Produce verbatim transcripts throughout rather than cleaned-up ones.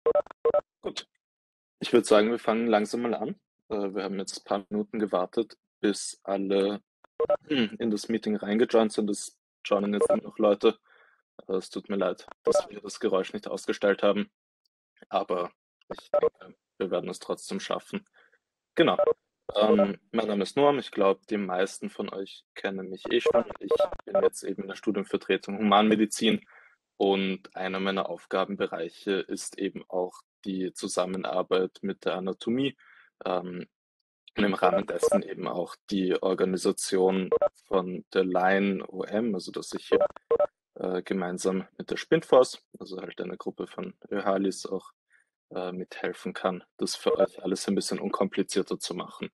Gut, ich würde sagen, wir fangen langsam mal an. Äh, wir haben jetzt ein paar Minuten gewartet, bis alle hm, in das Meeting reingejoint sind. Es joinen jetzt immer noch Leute. Äh, Es tut mir leid, dass wir das Geräusch nicht ausgestellt haben, aber ich denke, wir werden es trotzdem schaffen. Genau. Ähm, mein Name ist Norm. Ich glaube, die meisten von euch kennen mich eh schon. Ich bin jetzt eben in der Studienvertretung Humanmedizin und einer meiner Aufgabenbereiche ist eben auch die Zusammenarbeit mit der Anatomie, ähm, und im Rahmen dessen eben auch die Organisation von der Line O M, also dass ich hier äh, gemeinsam mit der Spindforce, also halt eine Gruppe von ÖHALIs, auch äh, mithelfen kann, das für euch alles ein bisschen unkomplizierter zu machen.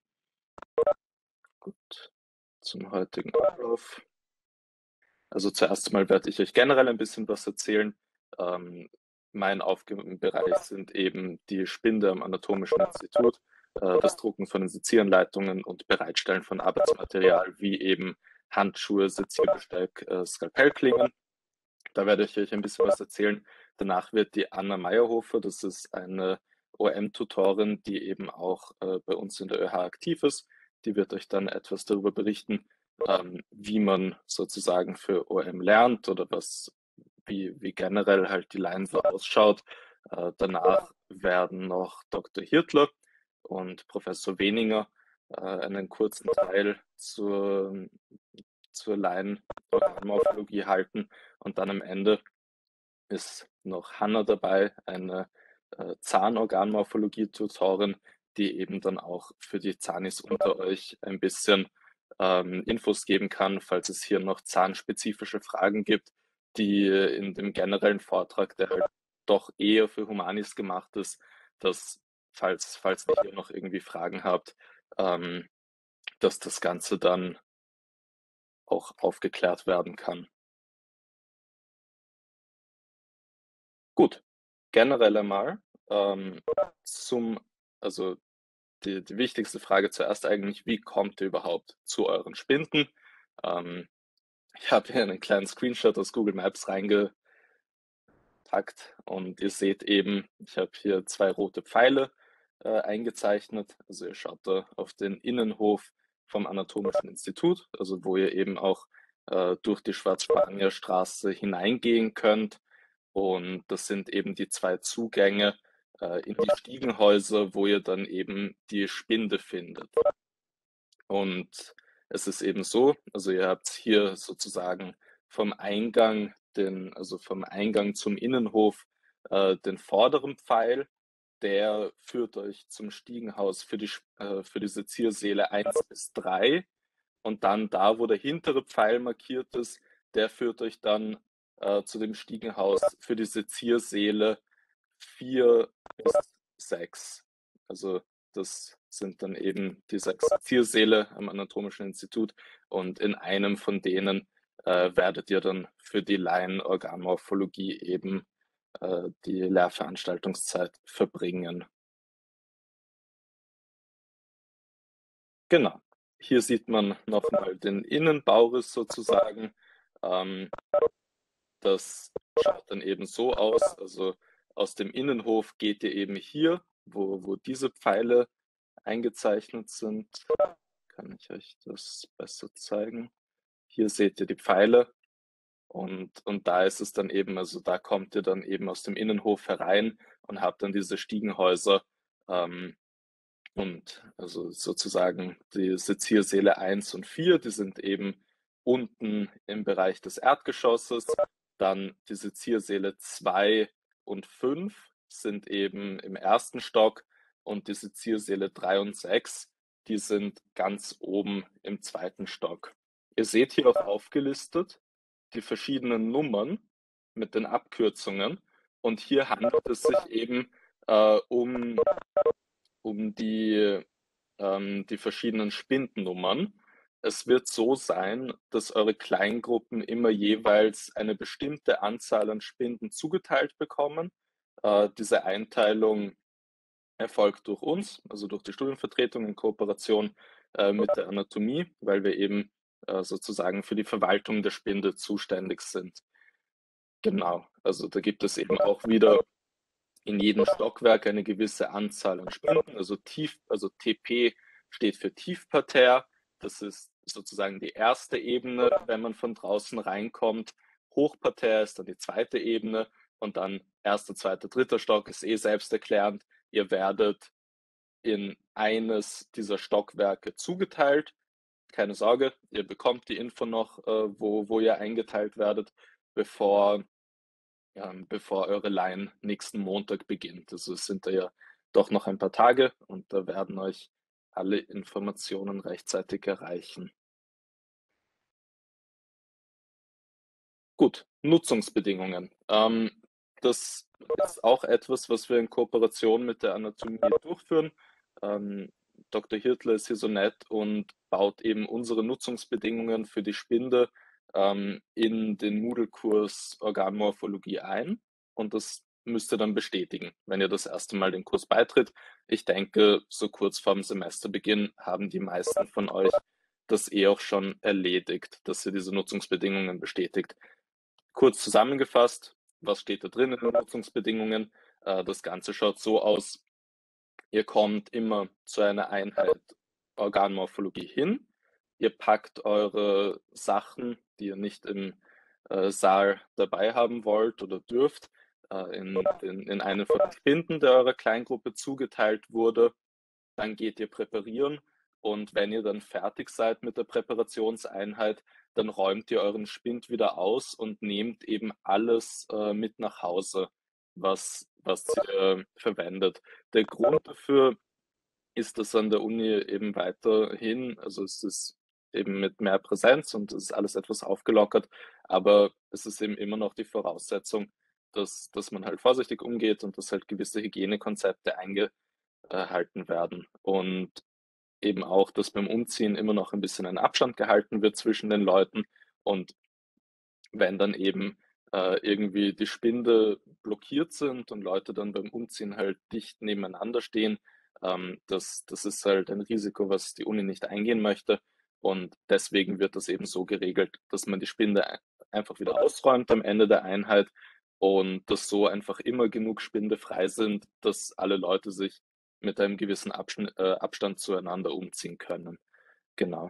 Gut, zum heutigen Ablauf. Also zuerst mal werde ich euch generell ein bisschen was erzählen. Ähm, mein Aufgabenbereich sind eben die Spinde am Anatomischen Institut, äh, das Drucken von den Sezieranleitungen und Bereitstellen von Arbeitsmaterial wie eben Handschuhe, Sezierbesteck, äh, Skalpellklingen. Da werde ich euch ein bisschen was erzählen. Danach wird die Anna Meyerhofer, das ist eine O M-Tutorin, die eben auch äh, bei uns in der ÖH aktiv ist. Die wird euch dann etwas darüber berichten, ähm, wie man sozusagen für O M lernt oder was, wie, wie generell halt die Line so ausschaut. Äh, danach werden noch Doktor Hirtler und Professor Weninger äh, einen kurzen Teil zur, zur Line-Organmorphologie halten und dann am Ende ist noch Hanna dabei, eine äh, Zahnorganmorphologie-Tutorin, die eben dann auch für die Zahnis unter euch ein bisschen ähm, Infos geben kann, falls es hier noch zahnspezifische Fragen gibt, die in dem generellen Vortrag, der halt doch eher für Humanis gemacht ist, dass falls, falls ihr hier noch irgendwie Fragen habt, ähm, dass das Ganze dann auch aufgeklärt werden kann. Gut, generell einmal ähm, zum, also die, die wichtigste Frage zuerst eigentlich, wie kommt ihr überhaupt zu euren Spinden? Ähm, ich habe hier einen kleinen Screenshot aus Google Maps reingepackt und ihr seht eben, ich habe hier zwei rote Pfeile äh, eingezeichnet. Also ihr schaut da auf den Innenhof vom Anatomischen Institut, also wo ihr eben auch äh, durch die Schwarzspanierstraße hineingehen könnt. Und das sind eben die zwei Zugänge äh, in die Stiegenhäuser, wo ihr dann eben die Spinde findet. Und es ist eben so, also ihr habt hier sozusagen vom Eingang, den, also vom Eingang zum Innenhof äh, den vorderen Pfeil, der führt euch zum Stiegenhaus für die, äh, für die Seziersäle eins bis drei. Und dann da, wo der hintere Pfeil markiert ist, der führt euch dann äh, zu dem Stiegenhaus für die Seziersäle vier bis sechs. Also das sind dann eben die sechs Seziersäle am Anatomischen Institut und in einem von denen äh, werdet ihr dann für die Laien-Organmorphologie eben äh, die Lehrveranstaltungszeit verbringen. Genau. Hier sieht man nochmal den Innenbauriss sozusagen. Ähm, das schaut dann eben so aus. Also aus dem Innenhof geht ihr eben hier, wo, wo diese Pfeile eingezeichnet sind. Kann ich euch das besser zeigen? Hier seht ihr die Pfeile und, und da ist es dann eben, also da kommt ihr dann eben aus dem Innenhof herein und habt dann diese Stiegenhäuser. Ähm, und also sozusagen die Seziersäle eins und vier, die sind eben unten im Bereich des Erdgeschosses. Dann die Seziersäle zwei und fünf sind eben im ersten Stock und die Seziersäle drei und sechs, die sind ganz oben im zweiten Stock. Ihr seht hier auch aufgelistet die verschiedenen Nummern mit den Abkürzungen und hier handelt es sich eben äh, um um die, ähm, die verschiedenen Spindennummern. Es wird so sein, dass eure Kleingruppen immer jeweils eine bestimmte Anzahl an Spinden zugeteilt bekommen. Äh, diese Einteilung erfolgt durch uns, also durch die Studienvertretung in Kooperation äh, mit der Anatomie, weil wir eben äh, sozusagen für die Verwaltung der Spinde zuständig sind. Genau, also da gibt es eben auch wieder in jedem Stockwerk eine gewisse Anzahl an Spinden, also tief, also T P steht für Tiefparterre. Das ist sozusagen die erste Ebene, wenn man von draußen reinkommt. Hochparterre ist dann die zweite Ebene und dann erster, zweiter, dritter Stock ist eh selbsterklärend. Ihr werdet in eines dieser Stockwerke zugeteilt. Keine Sorge, ihr bekommt die Info noch, äh, wo, wo ihr eingeteilt werdet, bevor, ähm, bevor eure Line nächsten Montag beginnt. Also es sind da ja doch noch ein paar Tage und da werden euch alle Informationen rechtzeitig erreichen. Gut, Nutzungsbedingungen. Ähm, das ist auch etwas, was wir in Kooperation mit der Anatomie durchführen. Ähm, Doktor Hirtle ist hier so nett und baut eben unsere Nutzungsbedingungen für die Spinde ähm, in den Moodle-Kurs Organmorphologie ein. Und das müsst ihr dann bestätigen, wenn ihr das erste Mal den Kurs beitritt. Ich denke, so kurz vorm Semesterbeginn haben die meisten von euch das eh auch schon erledigt, dass ihr diese Nutzungsbedingungen bestätigt. Kurz zusammengefasst, was steht da drin in den Nutzungsbedingungen? Äh, das Ganze schaut so aus, ihr kommt immer zu einer Einheit Organmorphologie hin, ihr packt eure Sachen, die ihr nicht im äh, Saal dabei haben wollt oder dürft, äh, in, in, in eine von den Spinden, der eurer Kleingruppe zugeteilt wurde. Dann geht ihr präparieren und wenn ihr dann fertig seid mit der Präparationseinheit, dann räumt ihr euren Spind wieder aus und nehmt eben alles äh, mit nach Hause, was, was ihr verwendet. Der Grund dafür ist das an der Uni eben weiterhin, also es ist eben mit mehr Präsenz und es ist alles etwas aufgelockert, aber es ist eben immer noch die Voraussetzung, dass, dass man halt vorsichtig umgeht und dass halt gewisse Hygienekonzepte eingehalten werden. Und eben auch, dass beim Umziehen immer noch ein bisschen ein Abstand gehalten wird zwischen den Leuten und wenn dann eben äh, irgendwie die Spinde blockiert sind und Leute dann beim Umziehen halt dicht nebeneinander stehen, ähm, das, das ist halt ein Risiko, was die Uni nicht eingehen möchte. Und deswegen wird das eben so geregelt, dass man die Spinde einfach wieder ausräumt am Ende der Einheit und dass so einfach immer genug Spinde frei sind, dass alle Leute sich mit einem gewissen Abschnitt, äh, Abstand zueinander umziehen können. Genau.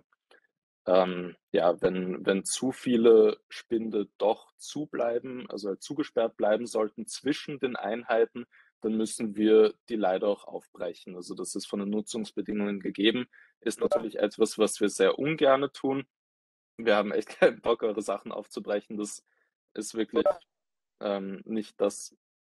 Ähm, ja, wenn, wenn zu viele Spinde doch zubleiben, also halt zugesperrt bleiben sollten zwischen den Einheiten, dann müssen wir die leider auch aufbrechen. Also das ist von den Nutzungsbedingungen gegeben, ist natürlich etwas, was wir sehr ungern tun. Wir haben echt keinen Bock, eure Sachen aufzubrechen. Das ist wirklich ähm, nicht das,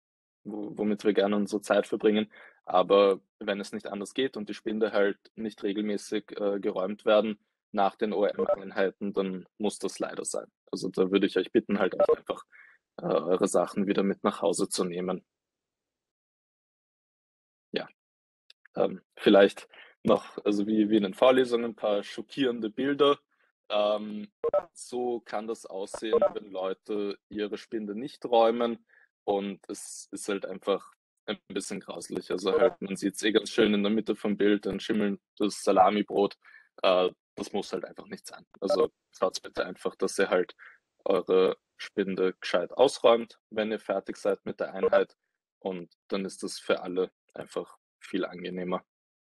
womit wir gerne unsere Zeit verbringen. Aber wenn es nicht anders geht und die Spinde halt nicht regelmäßig äh, geräumt werden nach den O M-Einheiten, dann muss das leider sein. Also da würde ich euch bitten, halt echt einfach äh, eure Sachen wieder mit nach Hause zu nehmen. Ja, ähm, vielleicht noch, also wie, wie in den Vorlesungen, ein paar schockierende Bilder. Ähm, so kann das aussehen, wenn Leute ihre Spinde nicht räumen und es ist halt einfach ein bisschen grauslich. Also halt, man sieht es eh ganz schön in der Mitte vom Bild, ein schimmelndes Salamibrot. Äh, das muss halt einfach nicht sein. Also schaut bitte einfach, dass ihr halt eure Spinde gescheit ausräumt, wenn ihr fertig seid mit der Einheit und dann ist das für alle einfach viel angenehmer.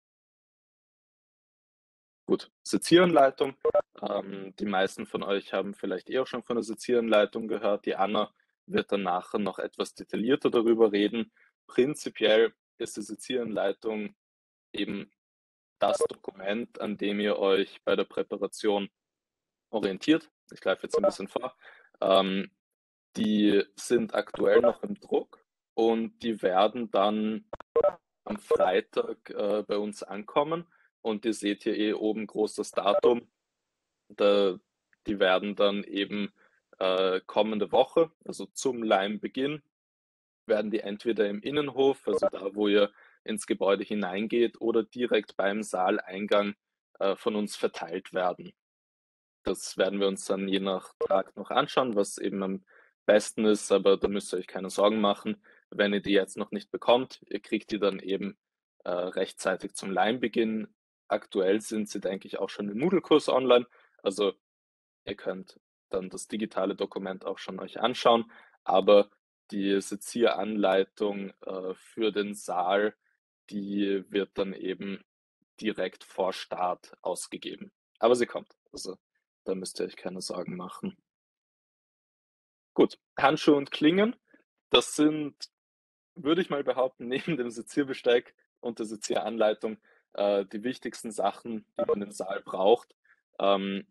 Gut, Sezierenleitung. Ähm, die meisten von euch haben vielleicht eh auch schon von der Sezierenleitung gehört. Die Anna wird dann nachher noch etwas detaillierter darüber reden. Prinzipiell ist die Sezierenleitung eben das Dokument, an dem ihr euch bei der Präparation orientiert. Ich greife jetzt ein bisschen vor. Ähm, die sind aktuell noch im Druck und die werden dann am Freitag äh, bei uns ankommen. Und ihr seht hier eh oben groß das Datum. Da, die werden dann eben äh, kommende Woche, also zum Leimbeginn, werden die entweder im Innenhof, also da, wo ihr ins Gebäude hineingeht, oder direkt beim Saaleingang äh, von uns verteilt werden. Das werden wir uns dann je nach Tag noch anschauen, was eben am besten ist, aber da müsst ihr euch keine Sorgen machen. Wenn ihr die jetzt noch nicht bekommt, ihr kriegt die dann eben äh, rechtzeitig zum Leimbeginn. Aktuell sind sie, denke ich, auch schon im Moodle-Kurs online. Also ihr könnt dann das digitale Dokument auch schon euch anschauen, aber die Sezieranleitung äh, für den Saal, die wird dann eben direkt vor Start ausgegeben. Aber sie kommt. Also da müsst ihr euch keine Sorgen machen. Gut, Handschuhe und Klingen, das sind, würde ich mal behaupten, neben dem Sezierbesteck und der Sezieranleitung äh, die wichtigsten Sachen, die man im Saal braucht. Ähm,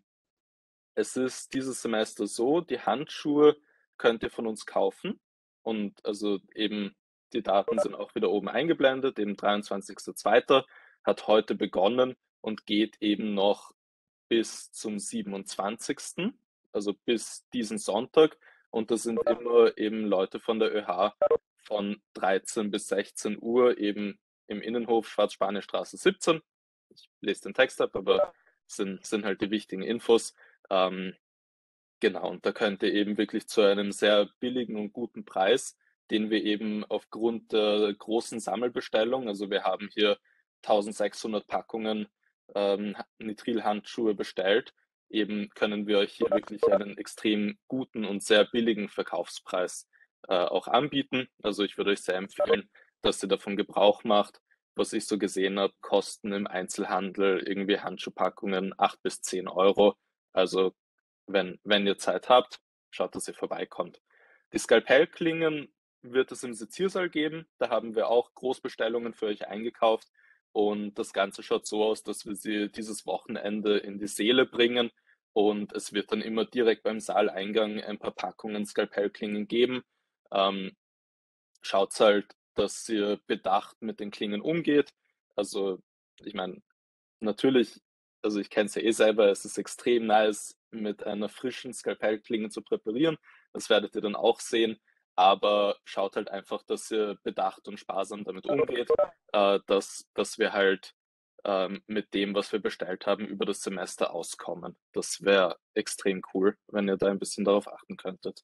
es ist dieses Semester so, die Handschuhe könnt ihr von uns kaufen und also eben die Daten sind auch wieder oben eingeblendet, eben dreiundzwanzigster zweiter hat heute begonnen und geht eben noch bis zum siebenundzwanzigsten, also bis diesen Sonntag. Und das sind immer eben Leute von der ÖH von dreizehn bis sechzehn Uhr eben im Innenhof Schwarz-Spanier-Straße siebzehn. Ich lese den Text ab, aber sind, sind halt die wichtigen Infos. Ähm, genau, und da könnt ihr eben wirklich zu einem sehr billigen und guten Preis, den wir eben aufgrund der großen Sammelbestellung, also wir haben hier eintausendsechshundert Packungen ähm, Nitrilhandschuhe bestellt, eben können wir euch hier wirklich einen extrem guten und sehr billigen Verkaufspreis äh, auch anbieten. Also ich würde euch sehr empfehlen, dass ihr davon Gebrauch macht. Was ich so gesehen habe, kosten im Einzelhandel irgendwie Handschuhpackungen acht bis zehn Euro. Also wenn, wenn ihr Zeit habt, schaut, dass ihr vorbeikommt. Die Skalpellklingen wird es im Seziersaal geben. Da haben wir auch Großbestellungen für euch eingekauft. Und das Ganze schaut so aus, dass wir sie dieses Wochenende in die Seele bringen. Und es wird dann immer direkt beim Saaleingang ein paar Packungen Skalpellklingen geben. Ähm, schaut halt, dass ihr bedacht mit den Klingen umgeht. Also, ich meine, natürlich, also ich kenne es ja eh selber, es ist extrem nice, mit einer frischen Skalpellklinge zu präparieren. Das werdet ihr dann auch sehen. Aber schaut halt einfach, dass ihr bedacht und sparsam damit umgeht, äh, dass, dass wir halt ähm, mit dem, was wir bestellt haben, über das Semester auskommen. Das wäre extrem cool, wenn ihr da ein bisschen darauf achten könntet.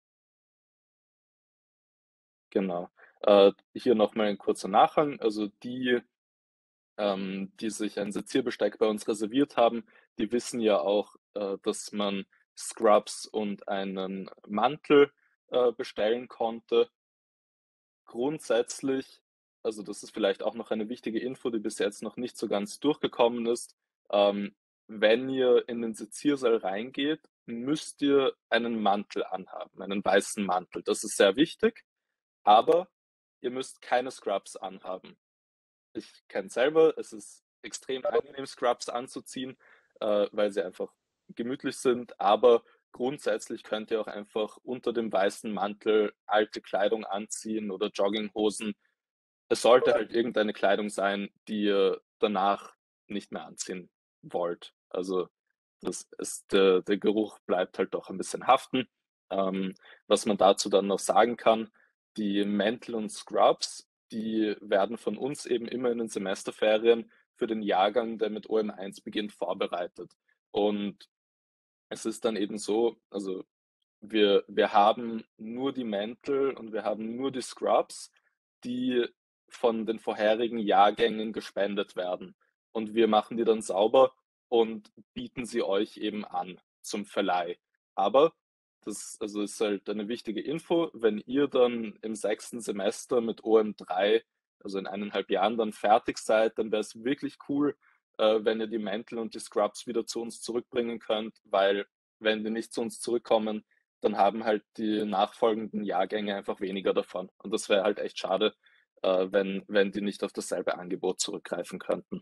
Genau. Äh, hier nochmal ein kurzer Nachhang. Also die ähm, die sich ein Sezierbesteck bei uns reserviert haben, die wissen ja auch, äh, dass man Scrubs und einen Mantel äh, bestellen konnte. Grundsätzlich, also das ist vielleicht auch noch eine wichtige Info, die bis jetzt noch nicht so ganz durchgekommen ist. Ähm, wenn ihr in den Seziersaal reingeht, müsst ihr einen Mantel anhaben, einen weißen Mantel. Das ist sehr wichtig, aber ihr müsst keine Scrubs anhaben. Ich kenne es selber, es ist extrem angenehm, Scrubs anzuziehen, äh, weil sie einfach gemütlich sind, aber grundsätzlich könnt ihr auch einfach unter dem weißen Mantel alte Kleidung anziehen oder Jogginghosen. Es sollte halt irgendeine Kleidung sein, die ihr danach nicht mehr anziehen wollt. Also das ist, der, der Geruch bleibt halt doch ein bisschen haften. Ähm, was man dazu dann noch sagen kann, die Mäntel und Scrubs, die werden von uns eben immer in den Semesterferien für den Jahrgang, der mit O M eins beginnt, vorbereitet. Und es ist dann eben so, also wir, wir haben nur die Mäntel und wir haben nur die Scrubs, die von den vorherigen Jahrgängen gespendet werden. Und wir machen die dann sauber und bieten sie euch eben an zum Verleih. Aber das also ist halt eine wichtige Info, wenn ihr dann im sechsten Semester mit O M drei, also in eineinhalb Jahren, dann fertig seid, dann wäre es wirklich cool, äh, wenn ihr die Mäntel und die Scrubs wieder zu uns zurückbringen könnt, weil wenn die nicht zu uns zurückkommen, dann haben halt die nachfolgenden Jahrgänge einfach weniger davon. Und das wäre halt echt schade, äh, wenn, wenn die nicht auf dasselbe Angebot zurückgreifen könnten.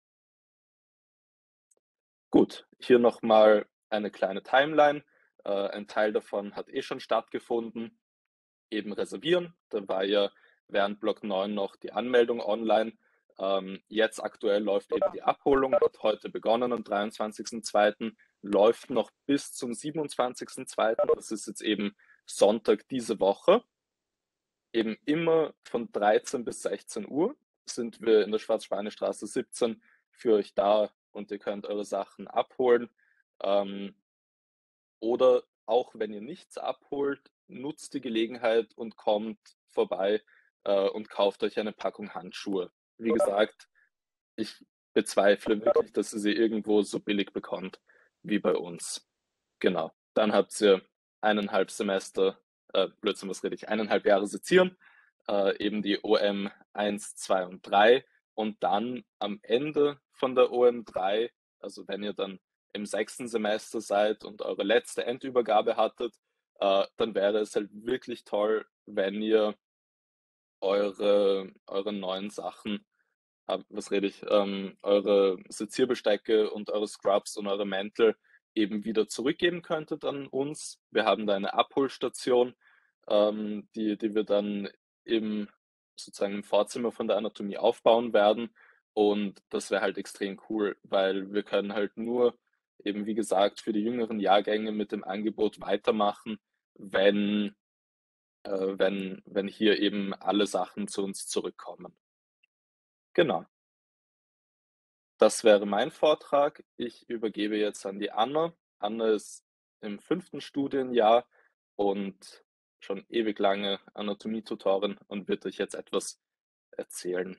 Gut, hier nochmal eine kleine Timeline. Äh, ein Teil davon hat eh schon stattgefunden. Eben reservieren. Da war ja während Block neun noch die Anmeldung online. Ähm, jetzt aktuell läuft eben die Abholung, hat heute begonnen am dreiundzwanzigsten zweiten, läuft noch bis zum siebenundzwanzigsten zweiten. Das ist jetzt eben Sonntag diese Woche. Eben immer von dreizehn bis sechzehn Uhr sind wir in der Schwarz-Spanier-Straße siebzehn für euch da und ihr könnt eure Sachen abholen. Ähm, oder auch wenn ihr nichts abholt, nutzt die Gelegenheit und kommt vorbei äh, und kauft euch eine Packung Handschuhe. Wie gesagt, ich bezweifle wirklich, dass ihr sie irgendwo so billig bekommt wie bei uns. Genau. Dann habt ihr eineinhalb Semester äh, Blödsinn, was rede ich, eineinhalb Jahre sezieren, äh, eben die O M eins, zwei und drei und dann am Ende von der O M drei, also wenn ihr dann im sechsten Semester seid und eure letzte Endübergabe hattet, äh, dann wäre es halt wirklich toll, wenn ihr eure eure neuen Sachen, ah, was rede ich, ähm, eure Sezierbestecke und eure Scrubs und eure Mäntel eben wieder zurückgeben könntet an uns. Wir haben da eine Abholstation, ähm, die die wir dann im sozusagen im Vorzimmer von der Anatomie aufbauen werden. Und das wäre halt extrem cool, weil wir können halt nur eben, wie gesagt, für die jüngeren Jahrgänge mit dem Angebot weitermachen, wenn äh, wenn wenn hier eben alle Sachen zu uns zurückkommen. Genau. Das wäre mein Vortrag. Ich übergebe jetzt an die Anna. Anna ist im fünften Studienjahr und schon ewig lange Anatomietutorin und wird euch jetzt etwas erzählen.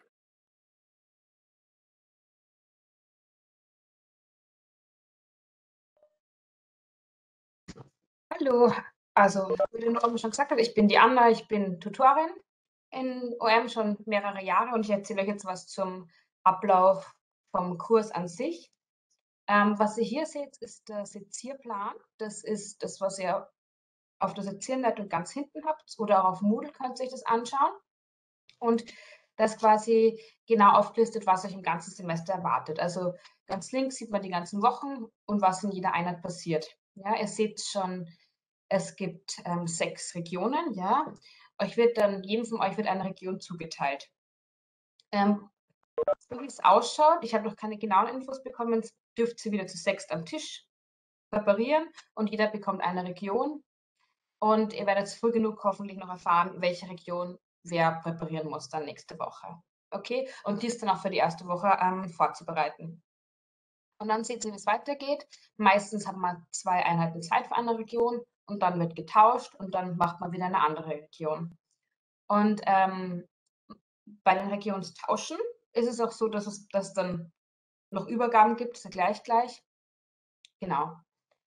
Hallo, also wie der Norman schon gesagt hat, ich bin die Anna, ich bin Tutorin in O M schon mehrere Jahre und ich erzähle euch jetzt was zum Ablauf vom Kurs an sich. Ähm, was ihr hier seht, ist der Sezierplan. Das ist das, was ihr auf der Sezieranleitung ganz hinten habt oder auch auf Moodle könnt ihr euch das anschauen. Und das quasi genau aufgelistet, was euch im ganzen Semester erwartet. Also ganz links sieht man die ganzen Wochen und was in jeder Einheit passiert. Ja, ihr seht schon, es gibt ähm, sechs Regionen, ja. Euch wird dann, jedem von euch wird eine Region zugeteilt. Ähm, so wie es ausschaut, ich habe noch keine genauen Infos bekommen, dürft ihr wieder zu sechst am Tisch präparieren und jeder bekommt eine Region. Und ihr werdet früh genug hoffentlich noch erfahren, welche Region wer präparieren muss dann nächste Woche. Okay? Und dies dann auch für die erste Woche ähm, vorzubereiten. Und dann seht ihr, wie es weitergeht. Meistens hat man zwei Einheiten Zeit für eine Region und dann wird getauscht und dann macht man wieder eine andere Region. Und ähm, bei den Regionstauschen ist es auch so, dass es dass dann noch Übergaben gibt, ist ja gleich gleich. Genau.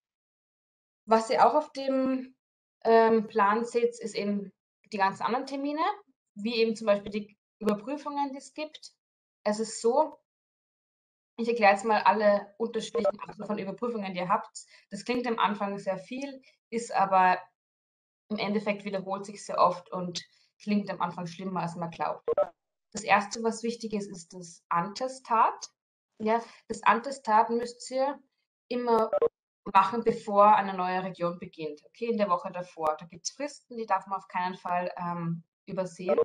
Was ihr auch auf dem ähm, Plan seht, ist eben die ganzen anderen Termine, wie eben zum Beispiel die Überprüfungen, die es gibt. Es ist so, ich erkläre jetzt mal alle unterschiedlichen Arten von Überprüfungen, die ihr habt. Das klingt am Anfang sehr viel, ist aber im Endeffekt wiederholt sich sehr oft und klingt am Anfang schlimmer, als man glaubt. Das erste, was wichtig ist, ist das Antestat. Ja, das Antestat müsst ihr immer machen, bevor eine neue Region beginnt. Okay, in der Woche davor. Da gibt es Fristen, die darf man auf keinen Fall ähm, übersehen.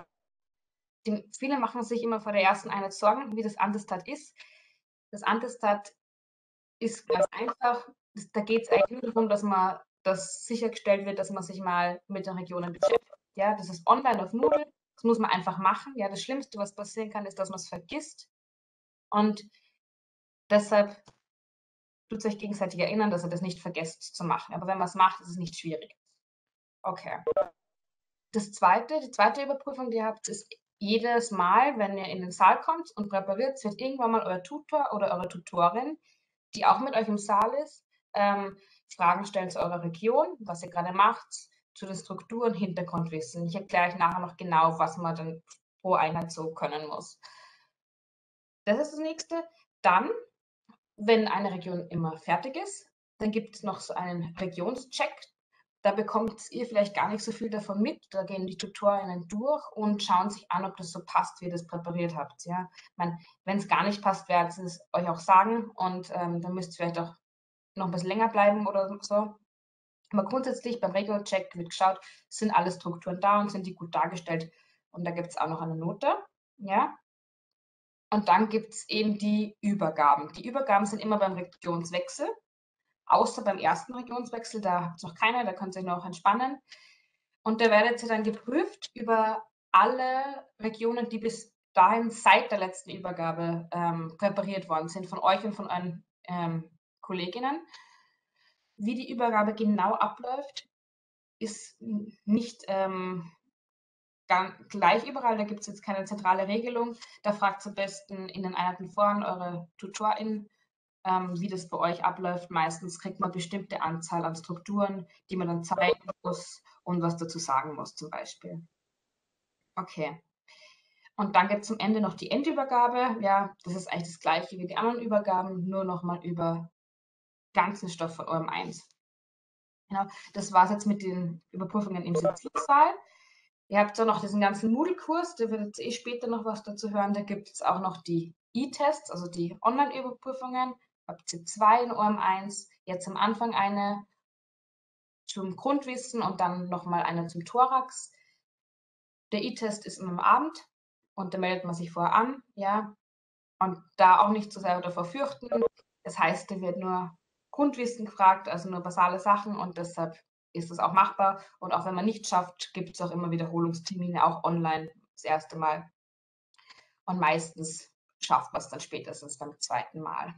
Die, viele machen sich immer vor der ersten Einheit Sorgen, wie das Antestat ist. Das Antestat ist ganz einfach. Das, da geht es eigentlich nur darum, dass man dass sichergestellt wird, dass man sich mal mit den Regionen beschäftigt. Ja, das ist online auf Moodle. Das muss man einfach machen. Ja, das Schlimmste, was passieren kann, ist, dass man es vergisst. Und deshalb tut euch gegenseitig erinnern, dass ihr das nicht vergesst zu machen. Aber wenn man es macht, ist es nicht schwierig. Okay. Das zweite, die zweite Überprüfung, die ihr habt, ist jedes Mal, wenn ihr in den Saal kommt und präpariert, wird irgendwann mal euer Tutor oder eure Tutorin, die auch mit euch im Saal ist, ähm, Fragen stellen zu eurer Region, was ihr gerade macht, zu den Strukturen, Hintergrundwissen. Ich erkläre euch nachher noch genau, was man dann pro Einheit so können muss. Das ist das nächste. Dann, wenn eine Region immer fertig ist, dann gibt es noch so einen Regionscheck. Da bekommt ihr vielleicht gar nicht so viel davon mit. Da gehen die Tutorinnen durch und schauen sich an, ob das so passt, wie ihr das präpariert habt. Ja? Wenn es gar nicht passt, werden sie es euch auch sagen und ähm, dann müsst ihr vielleicht auch noch ein bisschen länger bleiben oder so. Aber grundsätzlich beim Regio-Check wird geschaut, sind alle Strukturen da und sind die gut dargestellt. Und da gibt es auch noch eine Note. Ja? Und dann gibt es eben die Übergaben. Die Übergaben sind immer beim Regionswechsel, außer beim ersten Regionswechsel, da habt ihr noch keine, da könnt ihr euch noch entspannen. Und da werdet ihr dann geprüft über alle Regionen, die bis dahin seit der letzten Übergabe ähm, präpariert worden sind, von euch und von euren ähm, Kolleginnen. Wie die Übergabe genau abläuft, ist nicht ähm, gleich überall, da gibt es jetzt keine zentrale Regelung. Da fragt am besten in den Einheiten voran eure TutorInnen, ähm, wie das bei euch abläuft. Meistens kriegt man eine bestimmte Anzahl an Strukturen, die man dann zeigen muss und was dazu sagen muss zum Beispiel. Okay. Und dann gibt es zum Ende noch die Endübergabe. Ja, das ist eigentlich das gleiche wie die anderen Übergaben, nur nochmal über ganzen Stoff von O M eins. Genau, das war es jetzt mit den Überprüfungen im Seziersaal. Ihr habt ja noch diesen ganzen Moodle-Kurs, da wird jetzt eh später noch was dazu hören. Da gibt es auch noch die E-Tests, also die Online-Überprüfungen, ab C zwei in O M eins, jetzt am Anfang eine zum Grundwissen und dann nochmal eine zum Thorax. Der E-Test ist immer am Abend und da meldet man sich vorher an, ja, und da auch nicht zu sehr davor fürchten. Das heißt, da wird nur Grundwissen gefragt, also nur basale Sachen und deshalb ist es auch machbar. Und auch wenn man nicht schafft, gibt es auch immer Wiederholungstermine, auch online das erste Mal. Und meistens schafft man es dann spätestens beim zweiten Mal.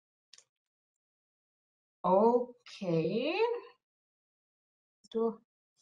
Okay. Du.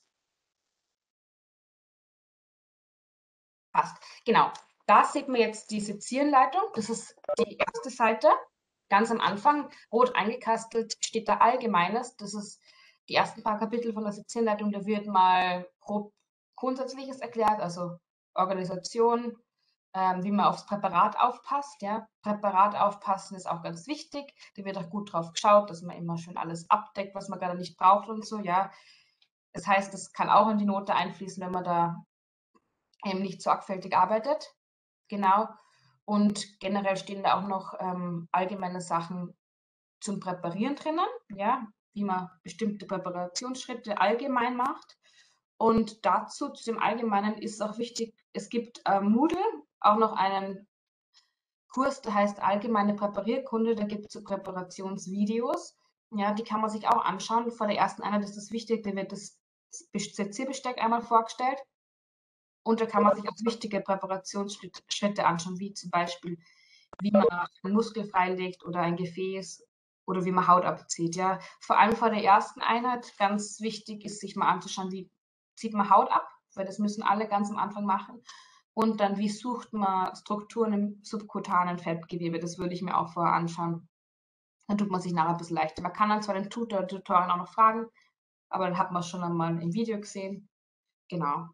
Passt. Genau. Da sieht man jetzt die Sezierenleitung. Das ist die erste Seite. Ganz am Anfang, rot eingekastelt, steht da Allgemeines. Das ist die ersten paar Kapitel von der Sezierenleitung. Da wird mal grob Grundsätzliches erklärt, also Organisation, ähm, wie man aufs Präparat aufpasst. Ja. Präparat aufpassen ist auch ganz wichtig. Da wird auch gut drauf geschaut, dass man immer schön alles abdeckt, was man gerade nicht braucht und so. Ja. Das heißt, das kann auch in die Note einfließen, wenn man da eben nicht sorgfältig arbeitet. Genau. Und generell stehen da auch noch ähm, allgemeine Sachen zum Präparieren drinnen, ja, wie man bestimmte Präparationsschritte allgemein macht. Und dazu, zu dem Allgemeinen, ist auch wichtig, es gibt äh, Moodle auch noch einen Kurs, der heißt Allgemeine Präparierkunde, da gibt es so Präparationsvideos, ja, die kann man sich auch anschauen. Vor der ersten Einheit ist das wichtig, da wird das Sezierbesteck einmal vorgestellt. Und da kann man sich auch wichtige Präparationsschritte anschauen, wie zum Beispiel, wie man einen Muskel freilegt oder ein Gefäß oder wie man Haut abzieht. Ja. Vor allem vor der ersten Einheit ganz wichtig ist, sich mal anzuschauen, wie zieht man Haut ab, weil das müssen alle ganz am Anfang machen. Und dann, wie sucht man Strukturen im subkutanen Fettgewebe, das würde ich mir auch vorher anschauen. Dann tut man sich nachher ein bisschen leichter. Man kann dann zwar den Tutor oder Tutorin auch noch fragen, aber dann hat man es schon einmal im Video gesehen. Genau.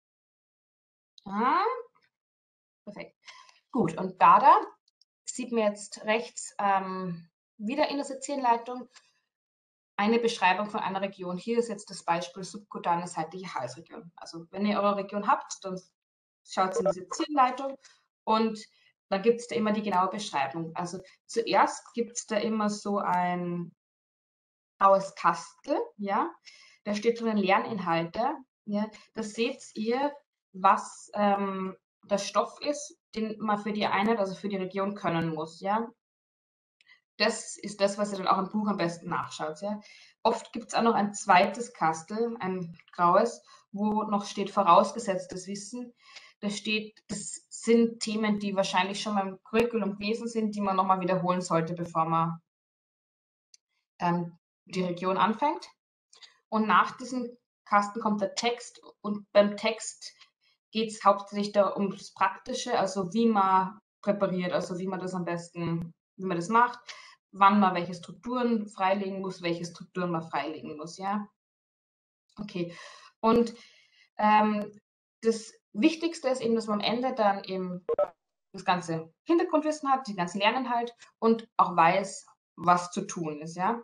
Ah, perfekt. Gut, und da da sieht man jetzt rechts ähm, wieder in der Sezierenleitung eine Beschreibung von einer Region. Hier ist jetzt das Beispiel subkutane seitliche Halsregion. Also wenn ihr eure Region habt, dann schaut in die Sezierenleitung und da gibt es da immer die genaue Beschreibung. Also zuerst gibt es da immer so ein graues Kastel, ja, da steht drin Lerninhalte, ja, da seht ihr, was ähm, der Stoff ist, den man für die Einheit, also für die Region können muss, ja. Das ist das, was ihr dann auch im Buch am besten nachschaut, ja. Oft gibt es auch noch ein zweites Kastel, ein graues, wo noch steht vorausgesetztes Wissen. Da steht, das sind Themen, die wahrscheinlich schon mal im Curriculum gewesen sind, die man nochmal wiederholen sollte, bevor man ähm, die Region anfängt. Und nach diesem Kasten kommt der Text und beim Text geht es hauptsächlich da ums Praktische, also wie man präpariert, also wie man das am besten, wie man das macht, wann man welche Strukturen freilegen muss, welche Strukturen man freilegen muss, ja. Okay. Und ähm, das Wichtigste ist eben, dass man am Ende dann eben das ganze Hintergrundwissen hat, die ganzen Lerninhalt und auch weiß, was zu tun ist, ja.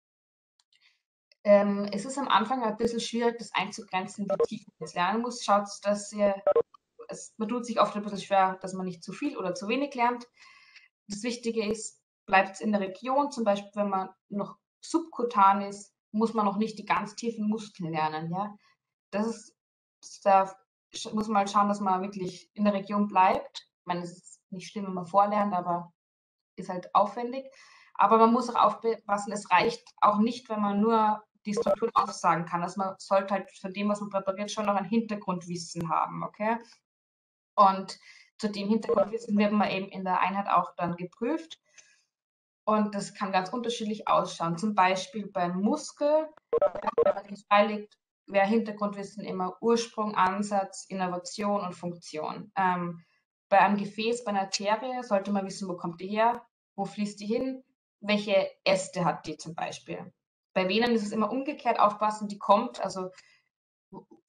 Ähm, es ist am Anfang ein bisschen schwierig, das einzugrenzen, wie tief man jetzt lernen muss. Schaut, dass ihr, es, man tut sich oft ein bisschen schwer, dass man nicht zu viel oder zu wenig lernt. Das Wichtige ist, bleibt es in der Region, zum Beispiel, wenn man noch subkutan ist, muss man noch nicht die ganz tiefen Muskeln lernen, ja. Das ist, da muss man halt schauen, dass man wirklich in der Region bleibt. Ich meine, es ist nicht schlimm, wenn man vorlernt, aber ist halt aufwendig. Aber man muss auch aufpassen, es reicht auch nicht, wenn man nur die Struktur aufsagen kann. Also man sollte halt von dem, was man präpariert, schon noch ein Hintergrundwissen haben, okay? Und zu dem Hintergrundwissen wird man eben in der Einheit auch dann geprüft. Und das kann ganz unterschiedlich ausschauen. Zum Beispiel beim Muskel, wenn man sich freilegt, wäre Hintergrundwissen immer Ursprung, Ansatz, Innovation und Funktion. Ähm, bei einem Gefäß, bei einer Arterie, sollte man wissen, wo kommt die her, wo fließt die hin, welche Äste hat die zum Beispiel. Bei Venen ist es immer umgekehrt, aufpassen, die kommt, also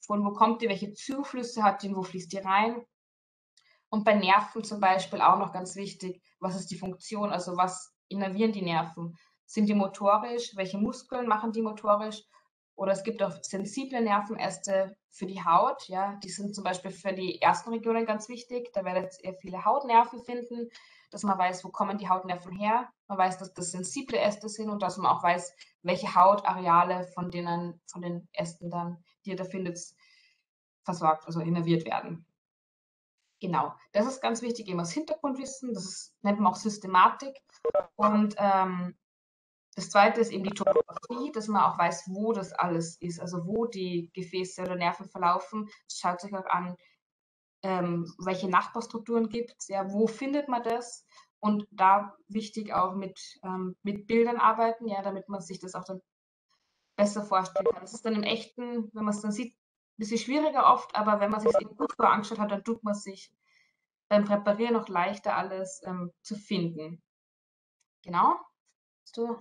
von wo kommt die, welche Zuflüsse hat die, wo fließt die rein. Und bei Nerven zum Beispiel auch noch ganz wichtig, was ist die Funktion, also was innervieren die Nerven? Sind die motorisch? Welche Muskeln machen die motorisch? Oder es gibt auch sensible Nervenäste für die Haut, ja, die sind zum Beispiel für die ersten Regionen ganz wichtig. Da werdet ihr viele Hautnerven finden, dass man weiß, wo kommen die Hautnerven her. Man weiß, dass das sensible Äste sind und dass man auch weiß, welche Hautareale von denen, von den Ästen dann, die ihr da findet, versorgt, also innerviert werden. Genau, das ist ganz wichtig, eben das Hintergrundwissen, das ist, nennt man auch Systematik. Und ähm, das zweite ist eben die Topographie, dass man auch weiß, wo das alles ist, also wo die Gefäße oder Nerven verlaufen. Schaut euch auch an, ähm, welche Nachbarstrukturen gibt es, ja, wo findet man das? Und da wichtig auch mit, ähm, mit Bildern arbeiten, ja, damit man sich das auch dann besser vorstellen kann. Das ist dann im Echten, wenn man es dann sieht, ein bisschen schwieriger oft, aber wenn man sich eben gut vorangeschaut hat, dann tut man sich beim Präparieren noch leichter alles ähm, zu finden. Genau. So.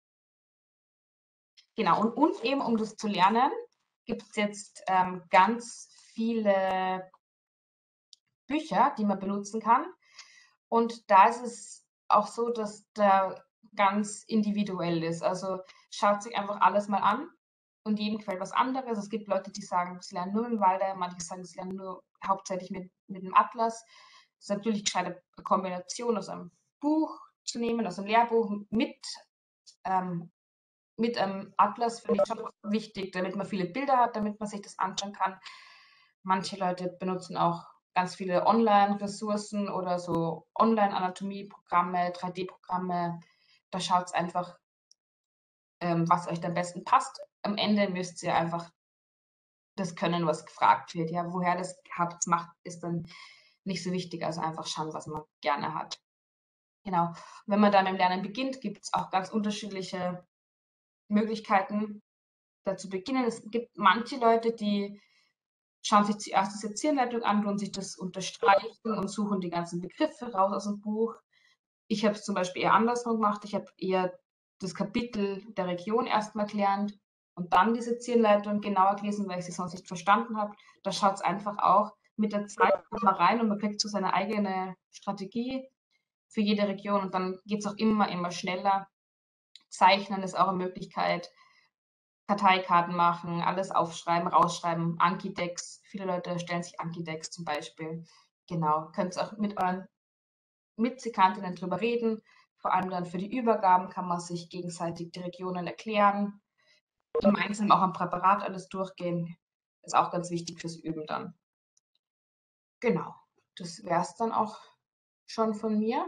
Genau, und, und eben um das zu lernen, gibt es jetzt ähm, ganz viele Bücher, die man benutzen kann. Und da ist es auch so, dass da ganz individuell ist. Also schaut sich einfach alles mal an und jedem gefällt was anderes. Es gibt Leute, die sagen, sie lernen nur im Walder, manche sagen, sie lernen nur hauptsächlich mit, mit dem Atlas. Es ist natürlich gescheite Kombination aus einem Buch zu nehmen, aus einem Lehrbuch mit, ähm, mit einem Atlas, finde ich schon wichtig, damit man viele Bilder hat, damit man sich das anschauen kann. Manche Leute benutzen auch ganz viele Online-Ressourcen oder so Online-Anatomie-Programme, drei D-Programme. Da schaut es einfach, ähm, was euch am besten passt. Am Ende müsst ihr einfach das können, was gefragt wird. Ja, woher das habt, macht, ist dann nicht so wichtig. Also einfach schauen, was man gerne hat. Genau. Wenn man dann im Lernen beginnt, gibt es auch ganz unterschiedliche Möglichkeiten, da zu beginnen. Es gibt manche Leute, die schauen sich zuerst die Sezierenleitung an, tun sich das unterstreichen und suchen die ganzen Begriffe raus aus dem Buch. Ich habe es zum Beispiel eher andersrum gemacht. Ich habe eher das Kapitel der Region erstmal gelernt und dann die Sezierenleitung genauer gelesen, weil ich sie sonst nicht verstanden habe. Da schaut es einfach auch mit der Zeit mal rein und man kriegt so seine eigene Strategie für jede Region und dann geht es auch immer, immer schneller. Zeichnen ist auch eine Möglichkeit. Karteikarten machen, alles aufschreiben, rausschreiben, Anki-Decks. Viele Leute stellen sich Anki-Decks zum Beispiel. Genau, könnt ihr auch mit euren Mitsekantinnen drüber reden. Vor allem dann für die Übergaben kann man sich gegenseitig die Regionen erklären. Gemeinsam auch am Präparat alles durchgehen. Ist auch ganz wichtig fürs Üben dann. Genau, das wäre es dann auch schon von mir.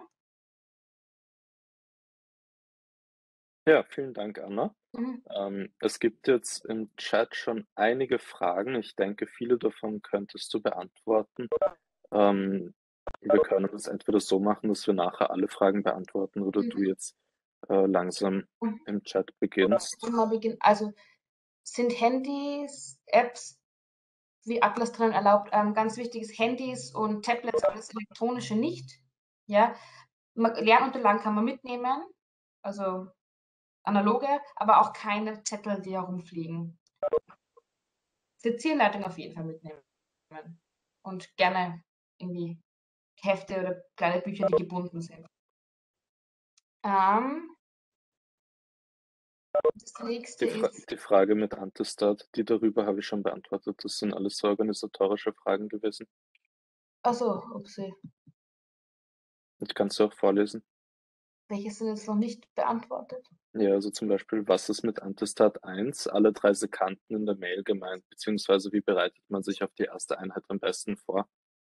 Ja, vielen Dank, Anna. Mhm. Ähm, es gibt jetzt im Chat schon einige Fragen. Ich denke, viele davon könntest du beantworten. Ähm, wir können es entweder so machen, dass wir nachher alle Fragen beantworten oder du Mhm. jetzt äh, langsam Und im Chat beginnst. mal beginnen. Also sind Handys, Apps wie Atlas drin erlaubt, ähm, ganz wichtig ist Handys und Tablets, alles elektronische nicht. Ja, Lernunterlagen kann man mitnehmen, also analoge, aber auch keine Zettel, die herumfliegen. Sezierleitung auf jeden Fall mitnehmen und gerne irgendwie Hefte oder kleine Bücher, die gebunden sind. Ähm, das nächste Die, Fra ist, die Frage mit Antistat, die darüber habe ich schon beantwortet. Das sind alles so organisatorische Fragen gewesen. achso, upsie. Und kannst du auch vorlesen. Welche sind jetzt noch nicht beantwortet? Ja, also zum Beispiel, was ist mit Antistat eins? Alle drei Sekanten in der Mail gemeint, beziehungsweise wie bereitet man sich auf die erste Einheit am besten vor?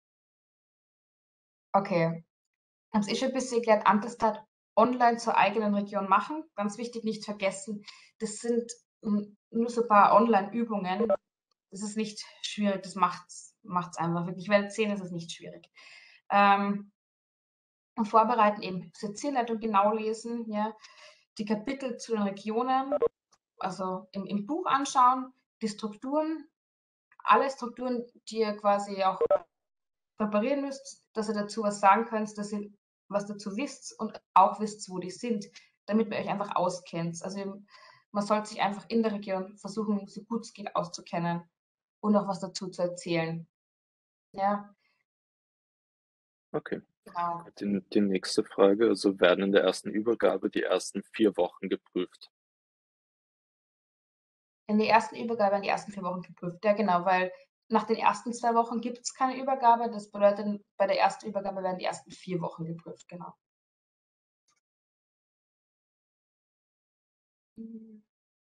Okay, habe es eh schon ein bisschen erklärt, Antistat online zur eigenen Region machen. Ganz wichtig, nicht vergessen, das sind mm, nur so ein paar Online-Übungen. Das ist nicht schwierig, das macht es einfach wirklich. Ich werde sehen, es ist nicht schwierig. Ähm, und vorbereiten eben Sezierleitung genau lesen, ja, die Kapitel zu den Regionen, also im, im Buch anschauen, die Strukturen, alle Strukturen, die ihr quasi auch präparieren müsst, dass ihr dazu was sagen könnt, dass ihr was dazu wisst und auch wisst, wo die sind, damit ihr euch einfach auskennt. Also man sollte sich einfach in der Region versuchen, so gut es geht auszukennen und noch was dazu zu erzählen. Ja, Okay. genau. Die, die nächste Frage, also werden in der ersten Übergabe die ersten vier Wochen geprüft? In der ersten Übergabe in die ersten vier Wochen geprüft. Ja, genau, weil nach den ersten zwei Wochen gibt es keine Übergabe. Das bedeutet, bei der ersten Übergabe werden die ersten vier Wochen geprüft, genau. Mhm.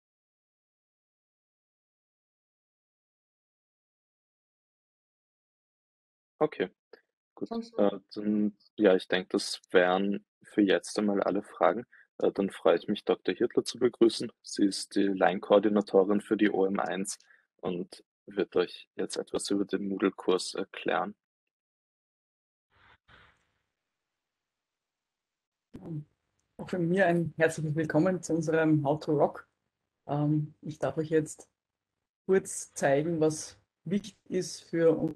Okay, gut. Sonst noch? Äh, dann, ja, ich denke, das wären für jetzt einmal alle Fragen. Äh, dann freue ich mich, Doktor Hirtler zu begrüßen. Sie ist die Line-Koordinatorin für die O M eins und wird euch jetzt etwas über den Moodle-Kurs erklären. Auch von mir ein herzliches Willkommen zu unserem How to Rock. Ähm, ich darf euch jetzt kurz zeigen, was wichtig ist für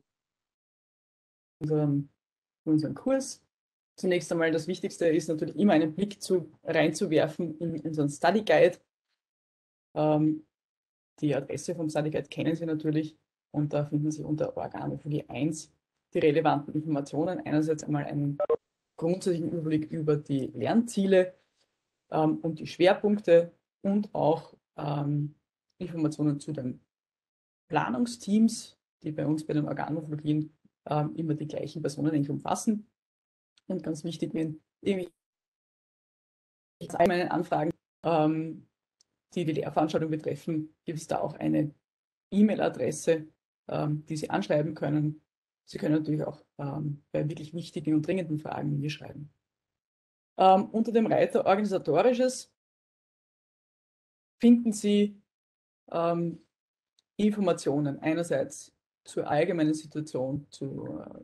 unseren, für unseren Kurs. Zunächst einmal das Wichtigste ist natürlich immer einen Blick zu, reinzuwerfen in unseren Study Guide. Ähm, die Adresse vom Study Guide kennen Sie natürlich und da finden Sie unter Organophobie eins die relevanten Informationen. Einerseits einmal einen grundsätzlichen Überblick über die Lernziele ähm, und die Schwerpunkte und auch ähm, Informationen zu den Planungsteams, die bei uns bei den Organmorphologien ähm, immer die gleichen Personen eigentlich umfassen. Und ganz wichtig, wenn irgendwie allgemeine Anfragen, ähm, die die Lehrveranstaltung betreffen, gibt es da auch eine E-Mail-Adresse, ähm, die Sie anschreiben können. Sie können natürlich auch ähm, bei wirklich wichtigen und dringenden Fragen mir schreiben. Ähm, unter dem Reiter Organisatorisches finden Sie ähm, Informationen einerseits zur allgemeinen Situation, zu äh,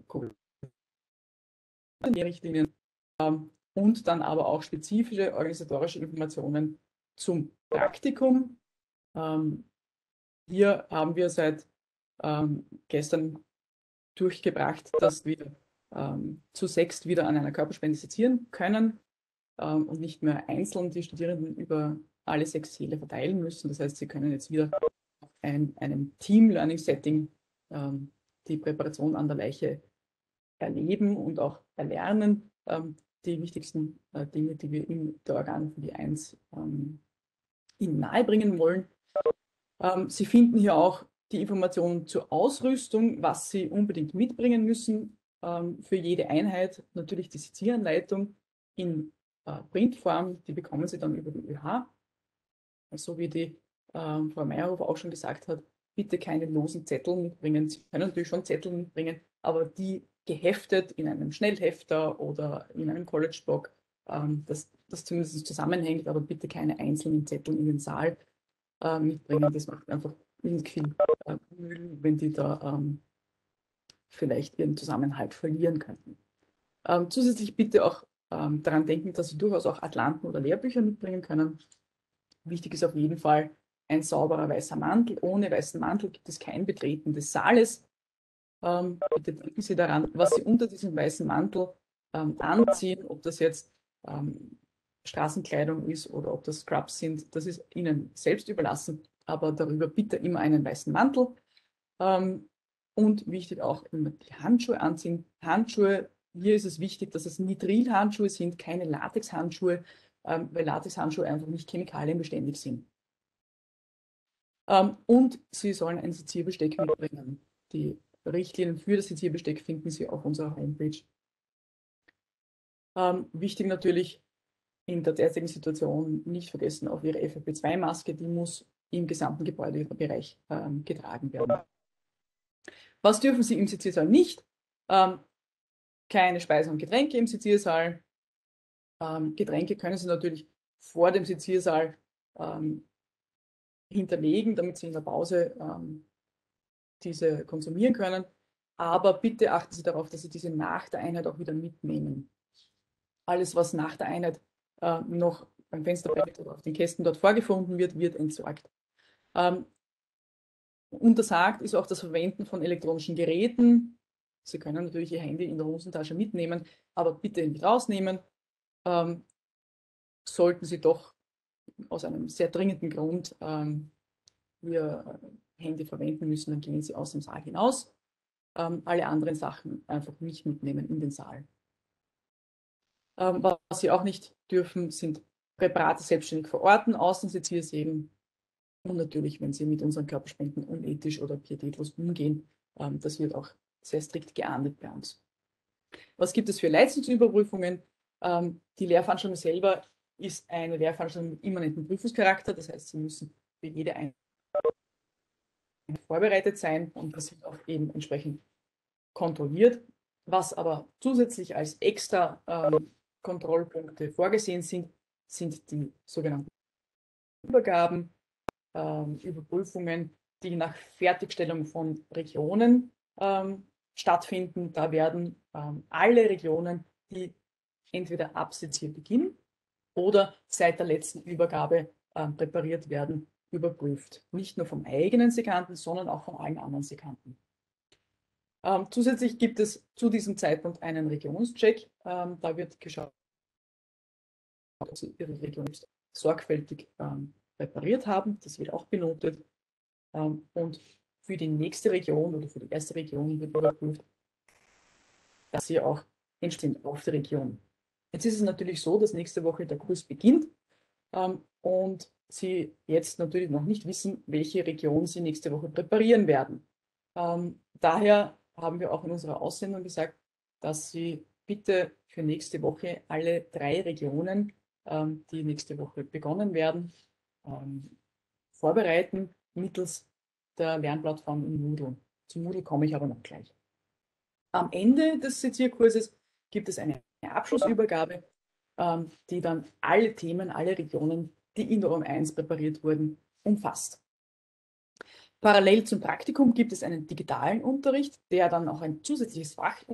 Covid-Richtlinien ähm, und dann aber auch spezifische organisatorische Informationen zum Praktikum. Ähm, hier haben wir seit ähm, gestern durchgebracht, dass wir ähm, zu sechst wieder an einer Körperspende sezieren können ähm, und nicht mehr einzeln die Studierenden über alle sechs Ziele verteilen müssen. Das heißt, sie können jetzt wieder ein, einem Team-Learning-Setting ähm, die Präparation an der Leiche erleben und auch erlernen. Ähm, die wichtigsten äh, Dinge, die wir in der Organophobie eins ähm, Ihnen nahebringen wollen. Ähm, Sie finden hier auch die Informationen zur Ausrüstung, was Sie unbedingt mitbringen müssen ähm, für jede Einheit. Natürlich die Sezieranleitung in äh, Printform, die bekommen Sie dann über die Ö H. So wie die ähm, Frau Meyerhofer auch schon gesagt hat, bitte keine losen Zettel mitbringen. Sie können natürlich schon Zettel mitbringen, aber die geheftet in einem Schnellhefter oder in einem College-Blog, ähm, dass das zumindest zusammenhängt, aber bitte keine einzelnen Zettel in den Saal äh, mitbringen. Das macht einfach irgendwie viel äh, Müll, wenn die da ähm, vielleicht ihren Zusammenhalt verlieren könnten. Ähm, zusätzlich bitte auch ähm, daran denken, dass Sie durchaus auch Atlanten oder Lehrbücher mitbringen können. Wichtig ist auf jeden Fall ein sauberer weißer Mantel. Ohne weißen Mantel gibt es kein Betreten des Saales. Ähm, bitte denken Sie daran, was Sie unter diesem weißen Mantel ähm, anziehen, ob das jetzt ähm, Straßenkleidung ist oder ob das Scrubs sind, das ist Ihnen selbst überlassen, aber darüber bitte immer einen weißen Mantel. Ähm, und wichtig auch immer die Handschuhe anziehen. Handschuhe, hier ist es wichtig, dass es Nitrilhandschuhe sind, keine Latexhandschuhe, ähm, weil Latexhandschuhe einfach nicht chemikalienbeständig sind. Ähm, und Sie sollen ein Sezierbesteck mitbringen. Die Richtlinien für das Sezierbesteck finden Sie auf unserer Homepage. Ähm, wichtig natürlich in der derzeitigen Situation nicht vergessen auf Ihre F F P zwei Maske, die muss im gesamten Gebäudebereich ähm, getragen werden. Was dürfen Sie im Seziersaal nicht? Ähm, keine Speisen und Getränke im Seziersaal. Ähm, Getränke können Sie natürlich vor dem Seziersaal ähm, hinterlegen, damit Sie in der Pause ähm, diese konsumieren können. Aber bitte achten Sie darauf, dass Sie diese nach der Einheit auch wieder mitnehmen. Alles, was nach der Einheit äh, noch beim Fensterbrett oder auf den Kästen dort vorgefunden wird, wird entsorgt. Ähm, untersagt ist auch das Verwenden von elektronischen Geräten. Sie können natürlich Ihr Handy in der Hosentasche mitnehmen, aber bitte nicht rausnehmen. Ähm, sollten Sie doch aus einem sehr dringenden Grund ähm, Ihr Handy verwenden müssen, dann gehen Sie aus dem Saal hinaus. Ähm, alle anderen Sachen einfach nicht mitnehmen in den Saal. Ähm, was Sie auch nicht dürfen, sind Präparate selbstständig verorten, außen Seziersäben. Und natürlich, wenn Sie mit unseren Körperspenden unethisch oder pietätlos umgehen, ähm, das wird auch sehr strikt geahndet bei uns. Was gibt es für Leistungsüberprüfungen? Ähm, die Lehrveranstaltung selber ist eine Lehrveranstaltung mit immanentem Prüfungscharakter. Das heißt, Sie müssen für jede Einheit vorbereitet sein und das wird auch eben entsprechend kontrolliert. Was aber zusätzlich als extra ähm, Kontrollpunkte vorgesehen sind, sind die sogenannten Übergaben, ähm, Überprüfungen, die nach Fertigstellung von Regionen ähm, stattfinden. Da werden ähm, alle Regionen, die entweder ab Sezierbeginn oder seit der letzten Übergabe ähm, präpariert werden, überprüft. Nicht nur vom eigenen Sekanten, sondern auch von allen anderen Sekanten. Ähm, zusätzlich gibt es zu diesem Zeitpunkt einen Regionscheck. Ähm, da wird geschaut, ob Sie Ihre Region sorgfältig ähm, präpariert haben. Das wird auch benotet. Ähm, und für die nächste Region oder für die erste Region wird überprüft, dass Sie auch entsprechend auf der Region. Jetzt ist es natürlich so, dass nächste Woche der Kurs beginnt ähm, und Sie jetzt natürlich noch nicht wissen, welche Region Sie nächste Woche präparieren werden. Ähm, daher haben wir auch in unserer Aussendung gesagt, dass Sie bitte für nächste Woche alle drei Regionen, ähm, die nächste Woche begonnen werden, ähm, vorbereiten mittels der Lernplattform in Moodle. Zu Moodle komme ich aber noch gleich. Am Ende des Sezierkurses gibt es eine Abschlussübergabe, ähm, die dann alle Themen, alle Regionen, die in der O M eins präpariert wurden, umfasst. Parallel zum Praktikum gibt es einen digitalen Unterricht, der dann auch ein zusätzliches Fach,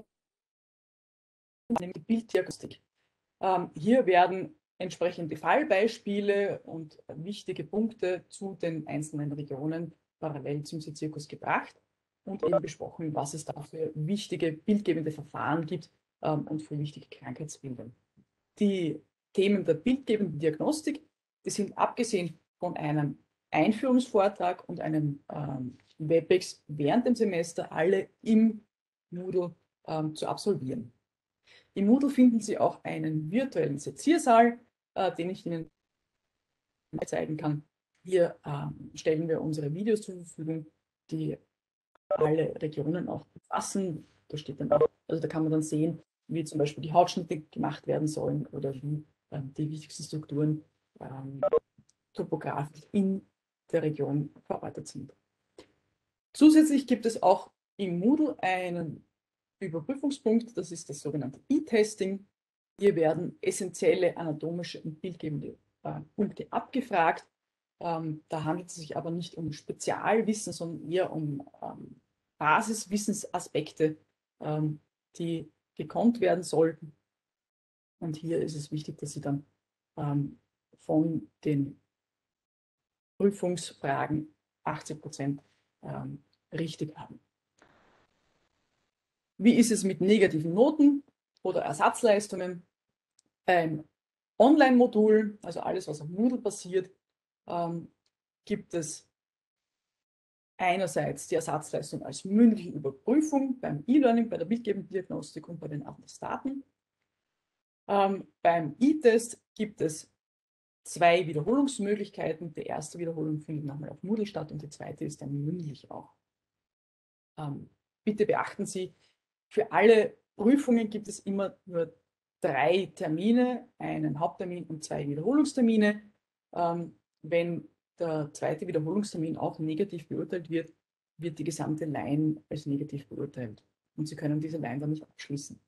nämlich Bilddiagnostik. Ähm, hier werden entsprechende Fallbeispiele und wichtige Punkte zu den einzelnen Regionen parallel zum Sezierkurs gebracht und eben besprochen, was es da für wichtige bildgebende Verfahren gibt ähm, und für wichtige Krankheitsbilder. Die Themen der bildgebenden Diagnostik, die sind abgesehen von einem Einführungsvortrag und einem ähm, WebEx während dem Semester alle im Moodle ähm, zu absolvieren. Im Moodle finden Sie auch einen virtuellen Seziersaal, äh, den ich Ihnen zeigen kann. Hier ähm, stellen wir unsere Videos zur Verfügung, die alle Regionen auch befassen. Da steht dann auch, also da kann man dann sehen, wie zum Beispiel die Hautschnitte gemacht werden sollen oder wie ähm, die wichtigsten Strukturen ähm, topografisch in der Region verortet sind. Zusätzlich gibt es auch im Moodle einen Überprüfungspunkt, das ist das sogenannte E-Testing. Hier werden essentielle anatomische und bildgebende äh, Punkte abgefragt. Ähm, da handelt es sich aber nicht um Spezialwissen, sondern eher um ähm, Basiswissensaspekte, ähm, die gekonnt werden sollten. Und hier ist es wichtig, dass Sie dann ähm, von den Prüfungsfragen achtzig Prozent ähm, richtig haben. Wie ist es mit negativen Noten oder Ersatzleistungen? Beim Online-Modul, also alles, was auf Moodle passiert, ähm, gibt es einerseits die Ersatzleistung als mündliche Überprüfung beim E-Learning, bei der bildgebenden Diagnostik und bei den Attestaten. Ähm, beim E-Test gibt es zwei Wiederholungsmöglichkeiten. Die erste Wiederholung findet nochmal auf Moodle statt und die zweite ist dann mündlich auch. Ähm, bitte beachten Sie, für alle Prüfungen gibt es immer nur drei Termine, einen Haupttermin und zwei Wiederholungstermine. Ähm, wenn der zweite Wiederholungstermin auch negativ beurteilt wird, wird die gesamte Line als negativ beurteilt und Sie können diese Line dann nicht abschließen.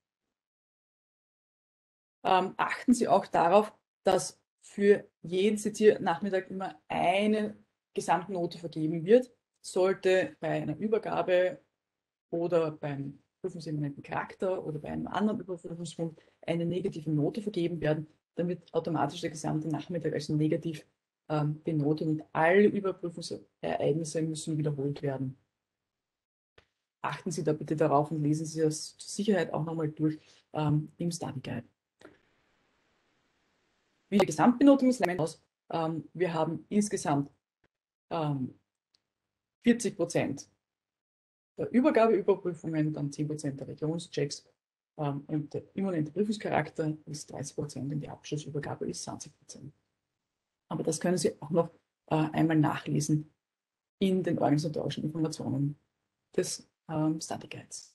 Ähm, achten Sie auch darauf, dass für jeden Seziernachmittag immer eine Gesamtnote vergeben wird. Sollte bei einer Übergabe oder beim prüfungsimmanenten Charakter oder bei einem anderen Überprüfungspunkt eine negative Note vergeben werden, dann wird automatisch der gesamte Nachmittag als negativ ähm, benotet und alle Überprüfungsereignisse müssen wiederholt werden. Achten Sie da bitte darauf und lesen Sie das zur Sicherheit auch nochmal durch ähm, im Study Guide. Wie die Gesamtbenotung ist aus, ähm, wir haben insgesamt ähm, vierzig Prozent der Übergabeüberprüfungen, dann zehn Prozent der Regionschecks ähm, und der immanente Prüfungscharakter ist dreißig Prozent und die Abschlussübergabe ist zwanzig Prozent. Aber das können Sie auch noch äh, einmal nachlesen in den organisatorischen Informationen des ähm, Study Guides.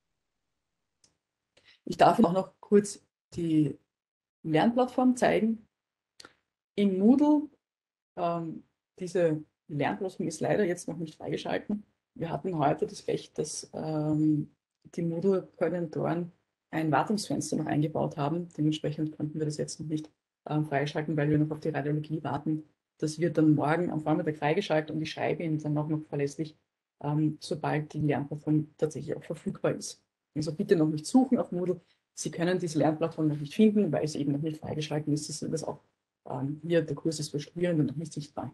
Ich darf Ihnen auch noch kurz die Lernplattform zeigen. In Moodle, ähm, diese Lernplattform ist leider jetzt noch nicht freigeschalten. Wir hatten heute das Recht, dass ähm, die Moodle-Koordinatoren ein Wartungsfenster noch eingebaut haben. Dementsprechend konnten wir das jetzt noch nicht ähm, freischalten, weil wir noch auf die Radiologie warten. Das wird dann morgen am Vormittag freigeschaltet und ich schreibe Ihnen dann auch noch verlässlich, ähm, sobald die Lernplattform tatsächlich auch verfügbar ist. Also bitte noch nicht suchen auf Moodle. Sie können diese Lernplattform noch nicht finden, weil sie eben noch nicht freigeschaltet ist. Das ist das auch ähm, hier, der Kurs ist für Studierende noch nicht sichtbar.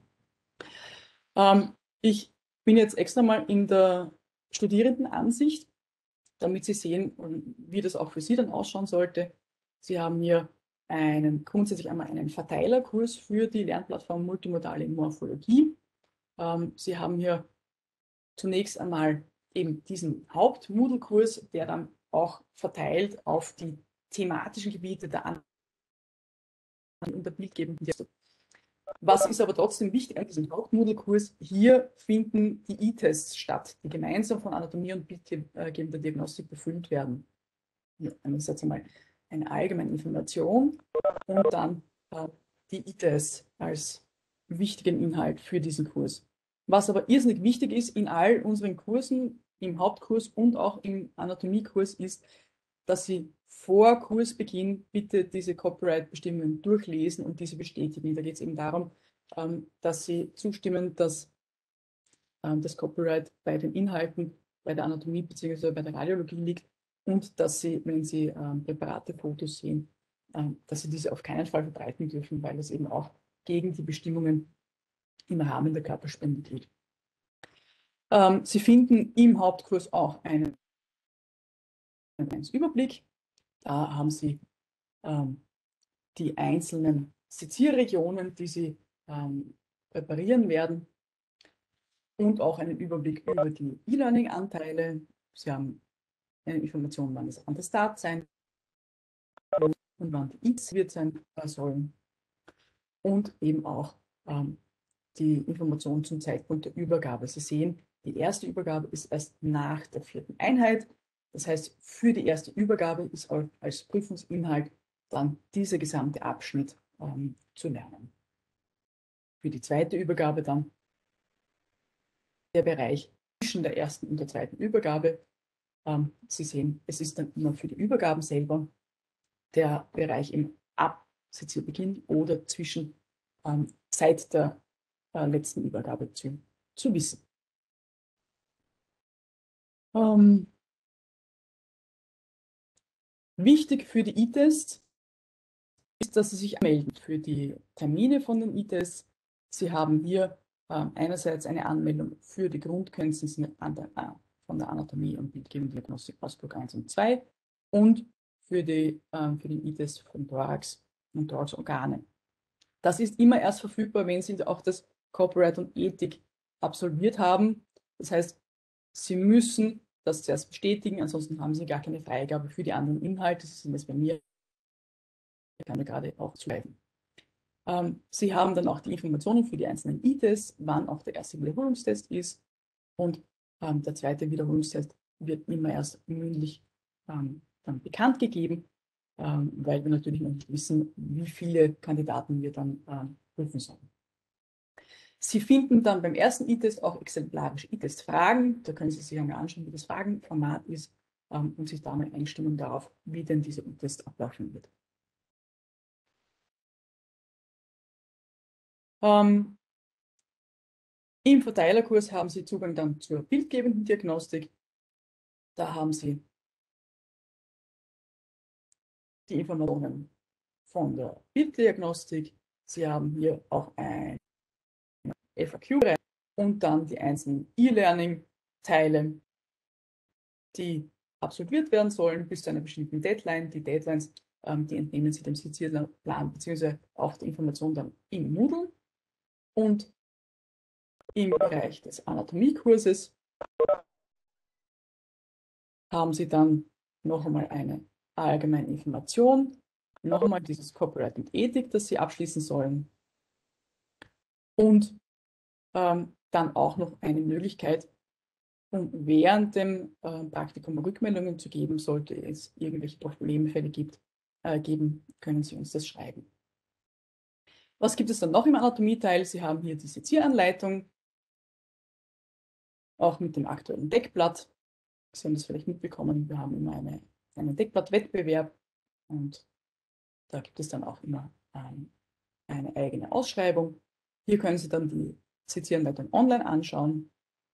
Ähm, ich bin jetzt extra mal in der Studierendenansicht, damit Sie sehen, wie das auch für Sie dann ausschauen sollte. Sie haben hier einen, grundsätzlich einmal einen Verteilerkurs für die Lernplattform Multimodale Morphologie. Ähm, Sie haben hier zunächst einmal eben diesen Haupt-Moodle-Kurs, der dann auch verteilt auf die thematischen Gebiete der An- und der bildgebenden Diagnostik. Was ist aber trotzdem wichtig an diesem Haupt-Moodle-Kurs? Hier finden die E-Tests statt, die gemeinsam von Anatomie und bildgebender Diagnostik befüllt werden. Hier einerseits einmal eine allgemeine Information und dann äh, die E-Tests als wichtigen Inhalt für diesen Kurs. Was aber irrsinnig wichtig ist in all unseren Kursen, im Hauptkurs und auch im Anatomiekurs, ist, dass Sie vor Kursbeginn bitte diese Copyright-Bestimmungen durchlesen und diese bestätigen. Da geht es eben darum, ähm, dass Sie zustimmen, dass ähm, das Copyright bei den Inhalten, bei der Anatomie bzw. bei der Radiologie liegt und dass Sie, wenn Sie ähm, Präparate-Fotos sehen, ähm, dass Sie diese auf keinen Fall verbreiten dürfen, weil das eben auch gegen die Bestimmungen im Rahmen der Körperspende geht. Ähm, Sie finden im Hauptkurs auch einen, einen Überblick. Da haben Sie ähm, die einzelnen Sezierregionen, die Sie ähm, präparieren werden und auch einen Überblick über die E-Learning-Anteile. Sie haben eine Information, wann es an der Start sein wird und wann die X wird sein sollen und eben auch ähm, die Information zum Zeitpunkt der Übergabe. Sie sehen, die erste Übergabe ist erst nach der vierten Einheit. Das heißt, für die erste Übergabe ist als Prüfungsinhalt dann dieser gesamte Abschnitt ähm, zu lernen. Für die zweite Übergabe dann der Bereich zwischen der ersten und der zweiten Übergabe. Ähm, Sie sehen, es ist dann immer für die Übergaben selber der Bereich im Absezierbeginn oder zwischen ähm, seit der äh, letzten Übergabe zu, zu wissen. Ähm, wichtig für die E-Tests ist, dass Sie sich anmelden für die Termine von den E-Tests. Sie haben hier ähm, einerseits eine Anmeldung für die Grundkenntnisse an der, äh, von der Anatomie und bildgebenden Diagnostik Ausblock eins und zwei und für, die, ähm, für den E-Test von Thorax und Thoraxorgane. Das ist immer erst verfügbar, wenn Sie auch das Copyright und Ethik absolviert haben. Das heißt, Sie müssen das zuerst bestätigen, ansonsten haben Sie gar keine Freigabe für die anderen Inhalte. Sie sind jetzt bei mir, ich kann mir gerade auch schreiben. Ähm, Sie haben dann auch die Informationen für die einzelnen E-Tests, wann auch der erste Wiederholungstest ist und ähm, der zweite Wiederholungstest wird immer erst mündlich ähm, dann bekannt gegeben, ähm, weil wir natürlich noch nicht wissen, wie viele Kandidaten wir dann ähm, prüfen sollen. Sie finden dann beim ersten E-Test auch exemplarische E-Test-Fragen. Da können Sie sich einmal anschauen, wie das Fragenformat ist ähm, und sich da mal einstimmen darauf, wie denn dieser E-Test ablaufen wird. Ähm, Im Verteilerkurs haben Sie Zugang dann zur bildgebenden Diagnostik. Da haben Sie die Informationen von der Bilddiagnostik. Sie haben hier auch ein F A Q und dann die einzelnen E-Learning-Teile, die absolviert werden sollen bis zu einer bestimmten Deadline. Die Deadlines, ähm, die entnehmen Sie dem Sezierplan bzw. auch die Information dann im Moodle. Und im Bereich des Anatomiekurses haben Sie dann noch einmal eine allgemeine Information, noch einmal dieses Copyright und Ethik, das Sie abschließen sollen und ähm, dann auch noch eine Möglichkeit, um während dem äh, Praktikum Rückmeldungen zu geben, sollte es irgendwelche Problemfälle gibt, äh, geben, können Sie uns das schreiben. Was gibt es dann noch im Anatomieteil? Sie haben hier die Sezieranleitung, auch mit dem aktuellen Deckblatt. Sie haben das vielleicht mitbekommen, wir haben immer eine, einen Deckblatt-Wettbewerb und da gibt es dann auch immer ähm, eine eigene Ausschreibung. Hier können Sie dann die Sezieranleitung online anschauen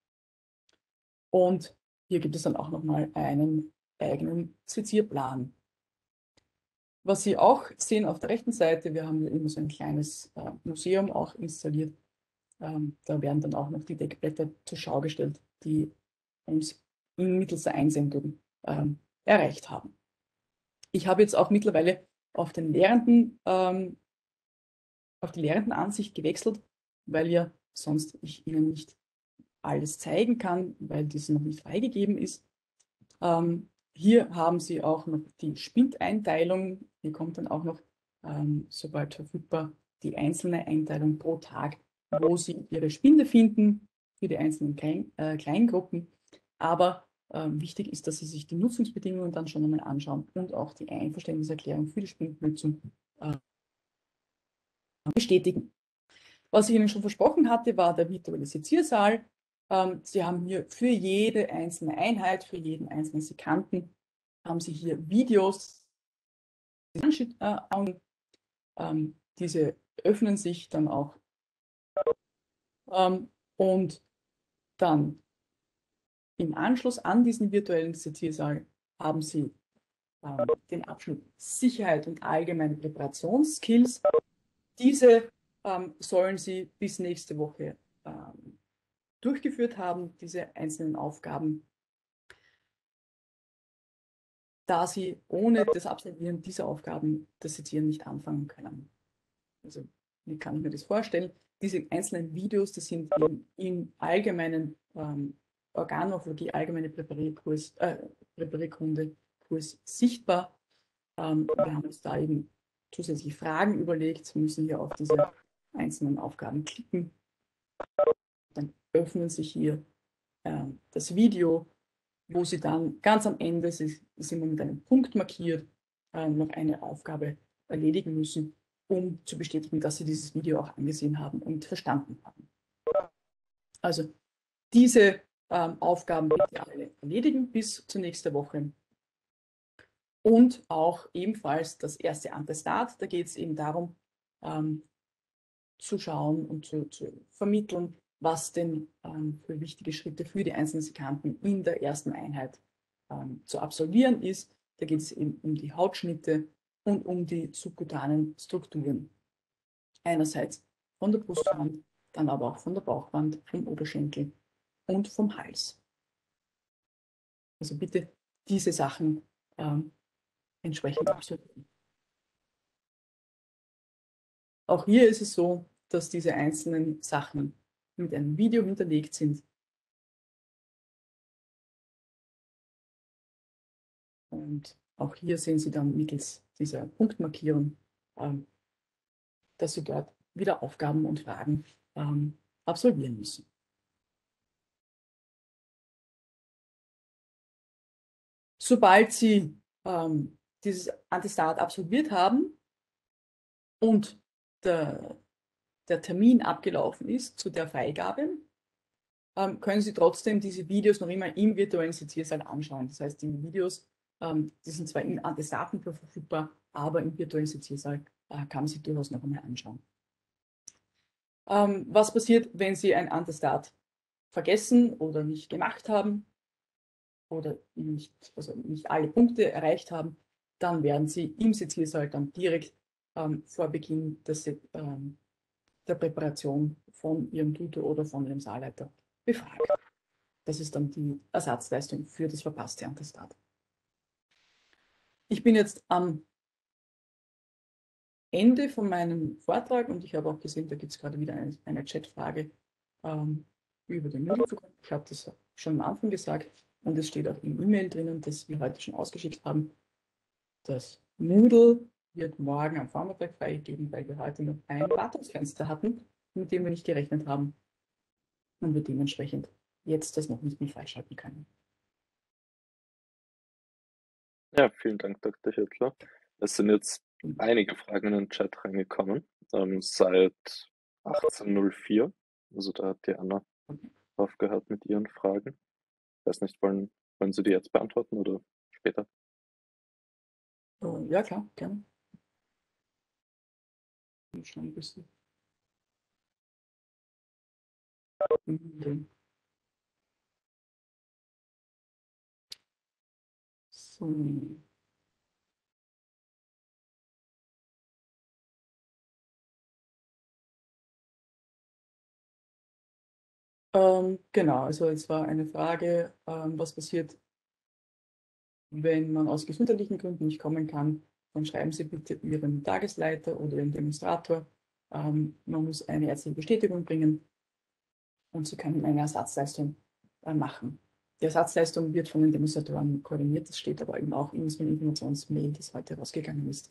und hier gibt es dann auch nochmal einen eigenen Sezierplan. Was Sie auch sehen auf der rechten Seite, wir haben hier immer so ein kleines äh, Museum auch installiert. Ähm, da werden dann auch noch die Deckblätter zur Schau gestellt, die uns mittels der Einsendung ähm, erreicht haben. Ich habe jetzt auch mittlerweile auf den Lehrenden, ähm, auf die Lehrendenansicht gewechselt, weil ja sonst ich Ihnen nicht alles zeigen kann, weil diese noch nicht freigegeben ist. Ähm, hier haben Sie auch noch die Spindeinteilung. Hier kommt dann auch noch, ähm, sobald verfügbar, die einzelne Einteilung pro Tag, wo Sie Ihre Spinde finden für die einzelnen Klein, äh, Kleingruppen. Aber ähm, wichtig ist, dass Sie sich die Nutzungsbedingungen dann schon einmal anschauen und auch die Einverständniserklärung für die Spindennutzung äh, bestätigen. Was ich Ihnen schon versprochen hatte, war der virtuelle Seziersaal. Ähm, Sie haben hier für jede einzelne Einheit, für jeden einzelnen Sekanten, haben Sie hier Videos. Äh, ähm, diese öffnen sich dann auch. Ähm, und dann im Anschluss an diesen virtuellen Seziersaal haben Sie ähm, den Abschnitt Sicherheit und allgemeine Präparationsskills. Diese ähm, sollen Sie bis nächste Woche ähm, durchgeführt haben, diese einzelnen Aufgaben, da Sie ohne das Absolvieren dieser Aufgaben das Sezieren nicht anfangen können. Also wie kann ich mir das vorstellen? Diese einzelnen Videos, das sind im, im allgemeinen ähm, Organmorphologie, allgemeine Präparierkurs, äh, Präparierkunde-Kurs sichtbar. Ähm, wir haben uns da eben zusätzliche Fragen überlegt, wir müssen hier auf diese einzelnen Aufgaben klicken. Dann öffnen sich hier äh, das Video, wo Sie dann ganz am Ende, Sie sind mit einem Punkt markiert, äh, noch eine Aufgabe erledigen müssen, um zu bestätigen, dass Sie dieses Video auch angesehen haben und verstanden haben. Also diese ähm, Aufgaben bitte alle erledigen bis zur nächsten Woche. Und auch ebenfalls das erste Attestat, da geht es eben darum, ähm, zu schauen und zu, zu vermitteln, was denn ähm, für wichtige Schritte für die einzelnen Sekanten in der ersten Einheit ähm, zu absolvieren ist. Da geht es eben um die Hautschnitte und um die subkutanen Strukturen. Einerseits von der Brustwand, dann aber auch von der Bauchwand, vom Oberschenkel und vom Hals. Also bitte diese Sachen ähm, entsprechend absolvieren. Auch hier ist es so, dass diese einzelnen Sachen mit einem Video hinterlegt sind. Und auch hier sehen Sie dann mittels dieser Punktmarkierung, ähm, dass Sie dort wieder Aufgaben und Fragen ähm, absolvieren müssen. Sobald Sie ähm, dieses Attestat absolviert haben und der, der Termin abgelaufen ist zu der Freigabe, ähm, können Sie trotzdem diese Videos noch immer im virtuellen Seziersaal anschauen. Das heißt, die Videos, ähm, die sind zwar in Attestaten verfügbar, aber im virtuellen Seziersaal äh, kann man sie durchaus noch einmal anschauen. Ähm, was passiert, wenn Sie ein Attestat vergessen oder nicht gemacht haben oder nicht, also nicht alle Punkte erreicht haben? Dann werden Sie im Seziersaal dann direkt ähm, vor Beginn des, ähm, der Präparation von Ihrem Tutor oder von Ihrem Saalleiter befragt. Das ist dann die Ersatzleistung für das verpasste Attestat. Ich bin jetzt am Ende von meinem Vortrag und ich habe auch gesehen, da gibt es gerade wieder eine, eine Chatfrage. Ähm, über den Moodle-Zugang. Ich habe das schon am Anfang gesagt und es steht auch im E-Mail drinnen, das wir heute schon ausgeschickt haben. Das Moodle wird morgen am Vormittag freigegeben, weil wir heute noch ein Wartungsfenster hatten, mit dem wir nicht gerechnet haben und wir dementsprechend jetzt das noch nicht mehr freischalten können. Ja, vielen Dank, Doktor Hittler. Es sind jetzt einige Fragen in den Chat reingekommen, ähm, seit achtzehn Uhr vier. Also da hat die Anna aufgehört mit ihren Fragen. Ich weiß nicht, wollen, wollen Sie die jetzt beantworten oder später? Uh, ja, klar, gerne. Schon ein bisschen. Mhm. So. Ähm, genau, also es war eine Frage, ähm, was passiert, wenn man aus gesundheitlichen Gründen nicht kommen kann, dann schreiben Sie bitte Ihren Tagesleiter oder Ihren Demonstrator. Ähm, man muss eine ärztliche Bestätigung bringen und Sie können eine Ersatzleistung äh, machen. Die Ersatzleistung wird von den Demonstratoren koordiniert, das steht aber eben auch in unserem Informationsmail, das heute rausgegangen ist.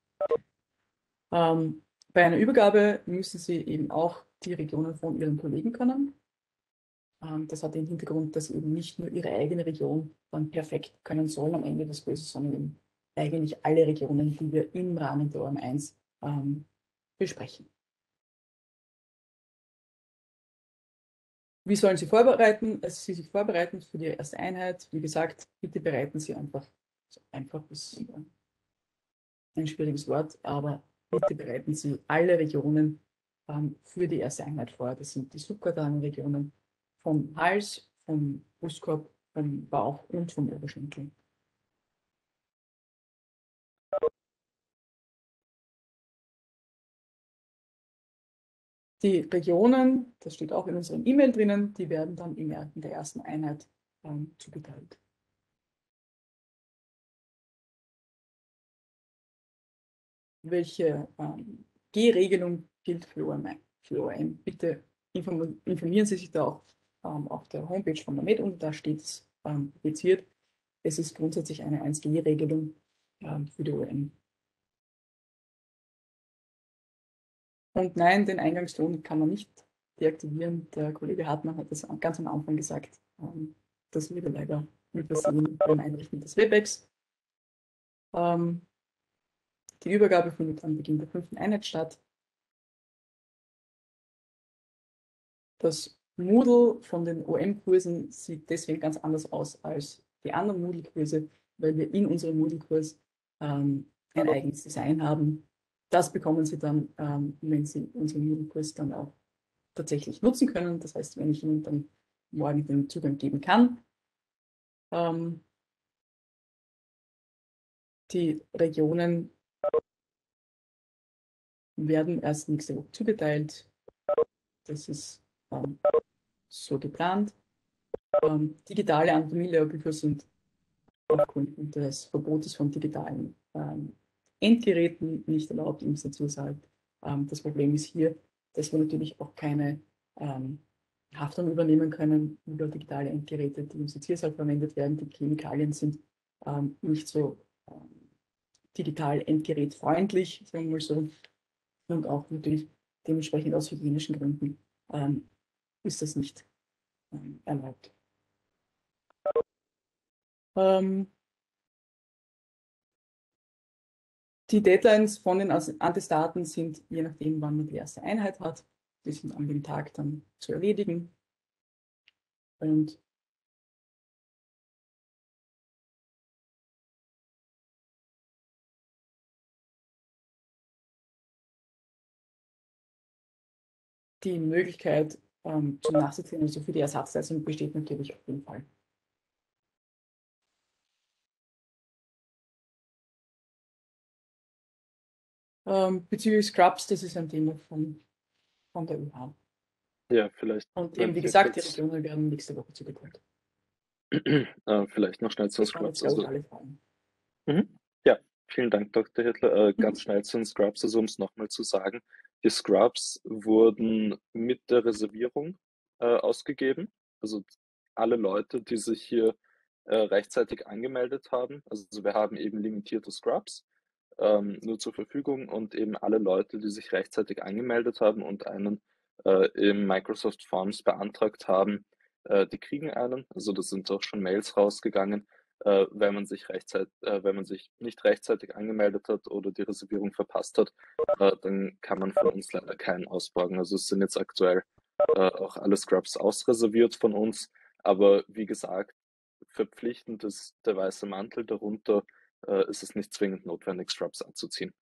Ähm, bei einer Übergabe müssen Sie eben auch die Regionen von Ihren Kollegen können. Ähm, das hat den Hintergrund, dass eben nicht nur Ihre eigene Region dann perfekt können sollen am Ende des Kurses, sondern eben eigentlich alle Regionen, die wir im Rahmen der O M eins ähm, besprechen. Wie sollen Sie vorbereiten? Also Sie sich vorbereiten für die erste Einheit. Wie gesagt, bitte bereiten Sie einfach, so einfach ist ein schwieriges Wort, aber bitte bereiten Sie alle Regionen ähm, für die erste Einheit vor. Das sind die subkutane Regionen vom Hals, vom Brustkorb, vom Bauch und vom Oberschenkel. Die Regionen, das steht auch in unserem E-Mail drinnen, die werden dann in der ersten Einheit ähm, zugeteilt. Welche ähm, G-Regelung gilt für O M? Für O M? Bitte informieren Sie sich da auch ähm, auf der Homepage von der MedUni, da steht es ähm, publiziert. Es ist grundsätzlich eine eins G-Regelung ähm, für die O M. Und nein, den Eingangston kann man nicht deaktivieren. Der Kollege Hartmann hat das ganz am Anfang gesagt. Ähm, das würde leider nicht passieren beim Einrichten des Webex. Ähm, die Übergabe findet am Beginn der fünften Einheit statt. Das Moodle von den O M-Kursen sieht deswegen ganz anders aus als die anderen Moodle-Kurse, weil wir in unserem Moodle-Kurs ähm, ein eigenes Design haben. Das bekommen Sie dann, ähm, wenn Sie unseren Moodle-Kurs dann auch tatsächlich nutzen können. Das heißt, wenn ich Ihnen dann morgen den Zugang geben kann. Ähm, die Regionen werden erst nächste Woche zugeteilt. Das ist ähm, so geplant. Ähm, digitale Anatomie-Lehrbücher sind aufgrund des Verbotes von digitalen ähm, Endgeräten nicht erlaubt im Seziersaal. Ähm, das Problem ist hier, dass wir natürlich auch keine ähm, Haftung übernehmen können über digitale Endgeräte, die im Seziersaal verwendet werden. Die Chemikalien sind ähm, nicht so ähm, digital endgerätfreundlich, sagen wir mal so, und auch natürlich dementsprechend aus hygienischen Gründen ähm, ist das nicht ähm, erlaubt. Ähm, Die Deadlines von den Attestaten sind, je nachdem, wann man die erste Einheit hat, die sind an dem Tag dann zu erledigen. Und die Möglichkeit ähm, zum Nachsitzen, also für die Ersatzleistung, besteht natürlich auf jeden Fall. Ähm, bezüglich Scrubs, das ist ein Thema von, von der U H. Ja, vielleicht. Und eben, wie gesagt, die Regionen werden nächste Woche zugeteilt. äh, vielleicht noch schnell zu den Scrubs. Also, alle Fragen. Mhm. Ja, vielen Dank, Doktor Hittler. Äh, ganz mhm. schnell zu den Scrubs, also um es nochmal zu sagen. Die Scrubs wurden mit der Reservierung äh, ausgegeben. Also alle Leute, die sich hier äh, rechtzeitig angemeldet haben. Also wir haben eben limitierte Scrubs ähm, nur zur Verfügung und eben alle Leute, die sich rechtzeitig angemeldet haben und einen äh, im Microsoft Forms beantragt haben, äh, die kriegen einen. Also da sind auch schon Mails rausgegangen. Äh, wenn man sich rechtzeitig, äh, wenn man sich nicht rechtzeitig angemeldet hat oder die Reservierung verpasst hat, äh, dann kann man von uns leider keinen ausborgen. Also es sind jetzt aktuell äh, auch alle Scrubs ausreserviert von uns. Aber wie gesagt, verpflichtend ist der weiße Mantel. Darunter äh, ist es nicht zwingend notwendig, Scrubs anzuziehen.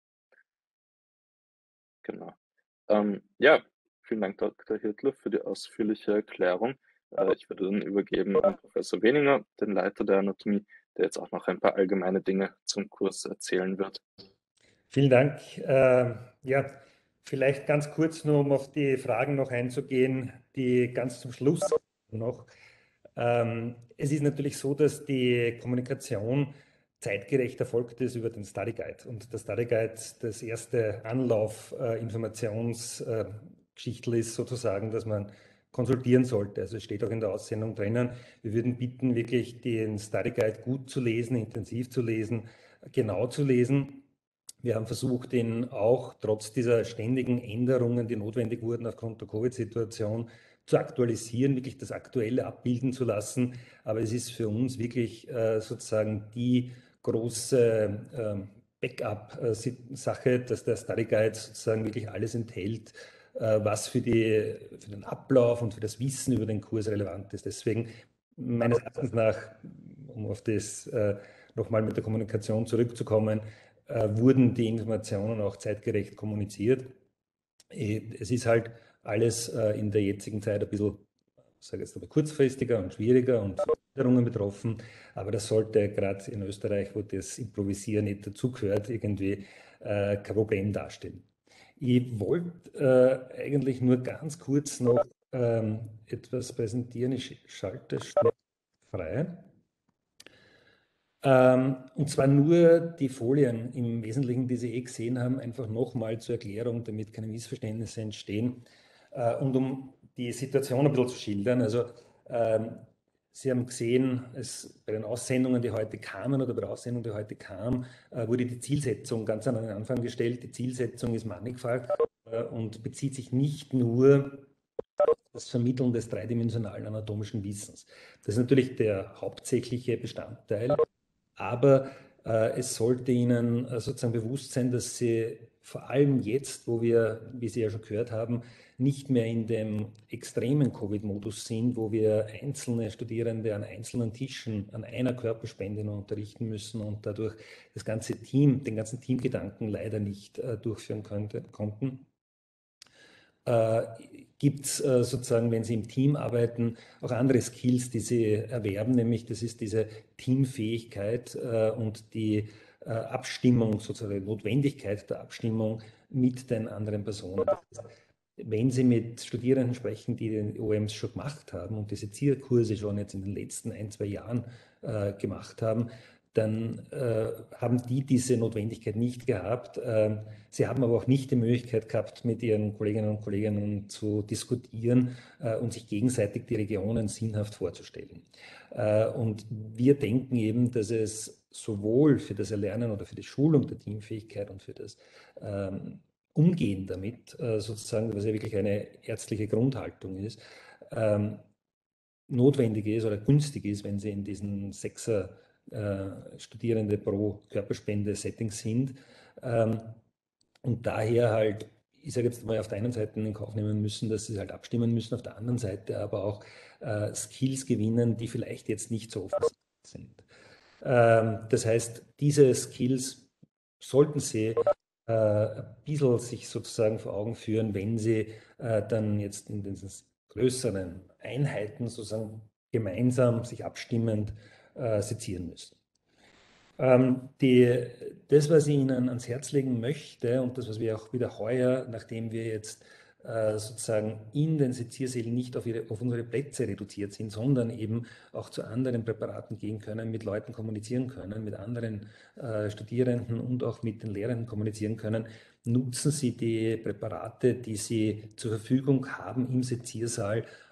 Genau. Ähm, ja, vielen Dank, Doktor Hirtler, für die ausführliche Erklärung. Äh, ich würde dann übergeben an Professor Weninger, den Leiter der Anatomie, der jetzt auch noch ein paar allgemeine Dinge zum Kurs erzählen wird. Vielen Dank. Äh, ja, vielleicht ganz kurz nur, um auf die Fragen noch einzugehen, die ganz zum Schluss noch. Ähm, es ist natürlich so, dass die Kommunikation zeitgerecht erfolgt ist über den Study Guide. Und der Study Guide das erste Anlauf äh, Informationsgeschichtel äh, ist sozusagen, dass man konsultieren sollte. Also es steht auch in der Aussendung drinnen. Wir würden bitten, wirklich den Study Guide gut zu lesen, intensiv zu lesen, genau zu lesen. Wir haben versucht, ihn auch trotz dieser ständigen Änderungen, die notwendig wurden aufgrund der Covid-Situation, zu aktualisieren, wirklich das Aktuelle abbilden zu lassen. Aber es ist für uns wirklich äh, sozusagen die große äh, Backup-Sache, dass der Study Guide sozusagen wirklich alles enthält, äh, was für, die, für den Ablauf und für das Wissen über den Kurs relevant ist. Deswegen meines Erachtens nach, um auf das äh, nochmal mit der Kommunikation zurückzukommen, äh, wurden die Informationen auch zeitgerecht kommuniziert. Es ist halt alles äh, in der jetzigen Zeit ein bisschen, sage jetzt aber, kurzfristiger und schwieriger und Veränderungen betroffen, aber das sollte gerade in Österreich, wo das Improvisieren nicht dazugehört, irgendwie äh, kein Problem darstellen. Ich wollte äh, eigentlich nur ganz kurz noch ähm, etwas präsentieren. Ich schalte schnell frei. Ähm, und zwar nur die Folien im Wesentlichen, die Sie eh gesehen haben, einfach nochmal zur Erklärung, damit keine Missverständnisse entstehen äh, und um die Situation ein bisschen zu schildern. Also ähm, Sie haben gesehen, es, bei den Aussendungen, die heute kamen oder bei der Aussendung, die heute kam, äh, wurde die Zielsetzung ganz an den Anfang gestellt. Die Zielsetzung ist mannigfaltig äh, und bezieht sich nicht nur auf das Vermitteln des dreidimensionalen anatomischen Wissens. Das ist natürlich der hauptsächliche Bestandteil. Aber äh, es sollte Ihnen äh, sozusagen bewusst sein, dass Sie vor allem jetzt, wo wir, wie Sie ja schon gehört haben, nicht mehr in dem extremen Covid-Modus sind, wo wir einzelne Studierende an einzelnen Tischen an einer Körperspende nur unterrichten müssen und dadurch das ganze Team, den ganzen Teamgedanken leider nicht äh, durchführen könnte, konnten. Äh, gibt es äh, sozusagen, wenn Sie im Team arbeiten, auch andere Skills, die Sie erwerben, nämlich das ist diese Teamfähigkeit äh, und die äh, Abstimmung, sozusagen die Notwendigkeit der Abstimmung mit den anderen Personen. Wenn Sie mit Studierenden sprechen, die den O Ms schon gemacht haben und diese Zierkurse schon jetzt in den letzten ein, zwei Jahren äh, gemacht haben, dann äh, haben die diese Notwendigkeit nicht gehabt. Ähm, sie haben aber auch nicht die Möglichkeit gehabt, mit ihren Kolleginnen und Kollegen zu diskutieren äh, und sich gegenseitig die Regionen sinnhaft vorzustellen. Äh, und wir denken eben, dass es sowohl für das Erlernen oder für die Schulung der Teamfähigkeit und für das ähm, Umgehen damit, äh, sozusagen, was ja wirklich eine ärztliche Grundhaltung ist, ähm, notwendig ist oder günstig ist, wenn Sie in diesen Sechser äh, Studierende pro Körperspende-Setting sind. Ähm, und daher halt, ich sage jetzt mal, auf der einen Seite in Kauf nehmen müssen, dass sie halt abstimmen müssen, auf der anderen Seite aber auch äh, Skills gewinnen, die vielleicht jetzt nicht so offensichtlich sind. Ähm, das heißt, diese Skills sollten Sie äh, ein bisschen sich sozusagen vor Augen führen, wenn Sie äh, dann jetzt in diesen größeren Einheiten sozusagen gemeinsam sich abstimmend äh, sezieren müssen. Ähm, die, das, was ich Ihnen ans Herz legen möchte und das, was wir auch wieder heuer, nachdem wir jetzt äh, sozusagen in den Seziersälen nicht auf, ihre, auf unsere Plätze reduziert sind, sondern eben auch zu anderen Präparaten gehen können, mit Leuten kommunizieren können, mit anderen äh, Studierenden und auch mit den Lehrenden kommunizieren können, nutzen Sie die Präparate, die Sie zur Verfügung haben im Seziersaal,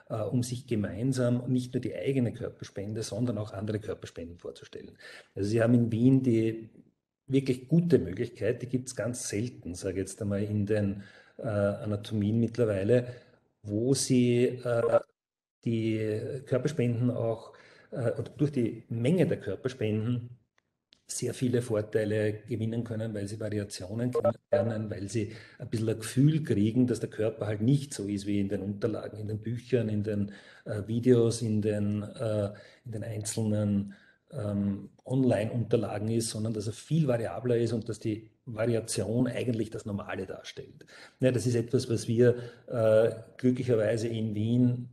um sich gemeinsam nicht nur die eigene Körperspende, sondern auch andere Körperspenden vorzustellen. Also Sie haben in Wien die wirklich gute Möglichkeit, die gibt es ganz selten, sage ich jetzt einmal, in den äh, Anatomien mittlerweile, wo Sie äh, die Körperspenden auch äh, oder durch die Menge der Körperspenden sehr viele Vorteile gewinnen können, weil sie Variationen kennenlernen, weil sie ein bisschen ein Gefühl kriegen, dass der Körper halt nicht so ist wie in den Unterlagen, in den Büchern, in den äh, Videos, in den, äh, in den einzelnen ähm, Online-Unterlagen ist, sondern dass er viel variabler ist und dass die Variation eigentlich das Normale darstellt. Ja, das ist etwas, was wir äh, glücklicherweise in Wien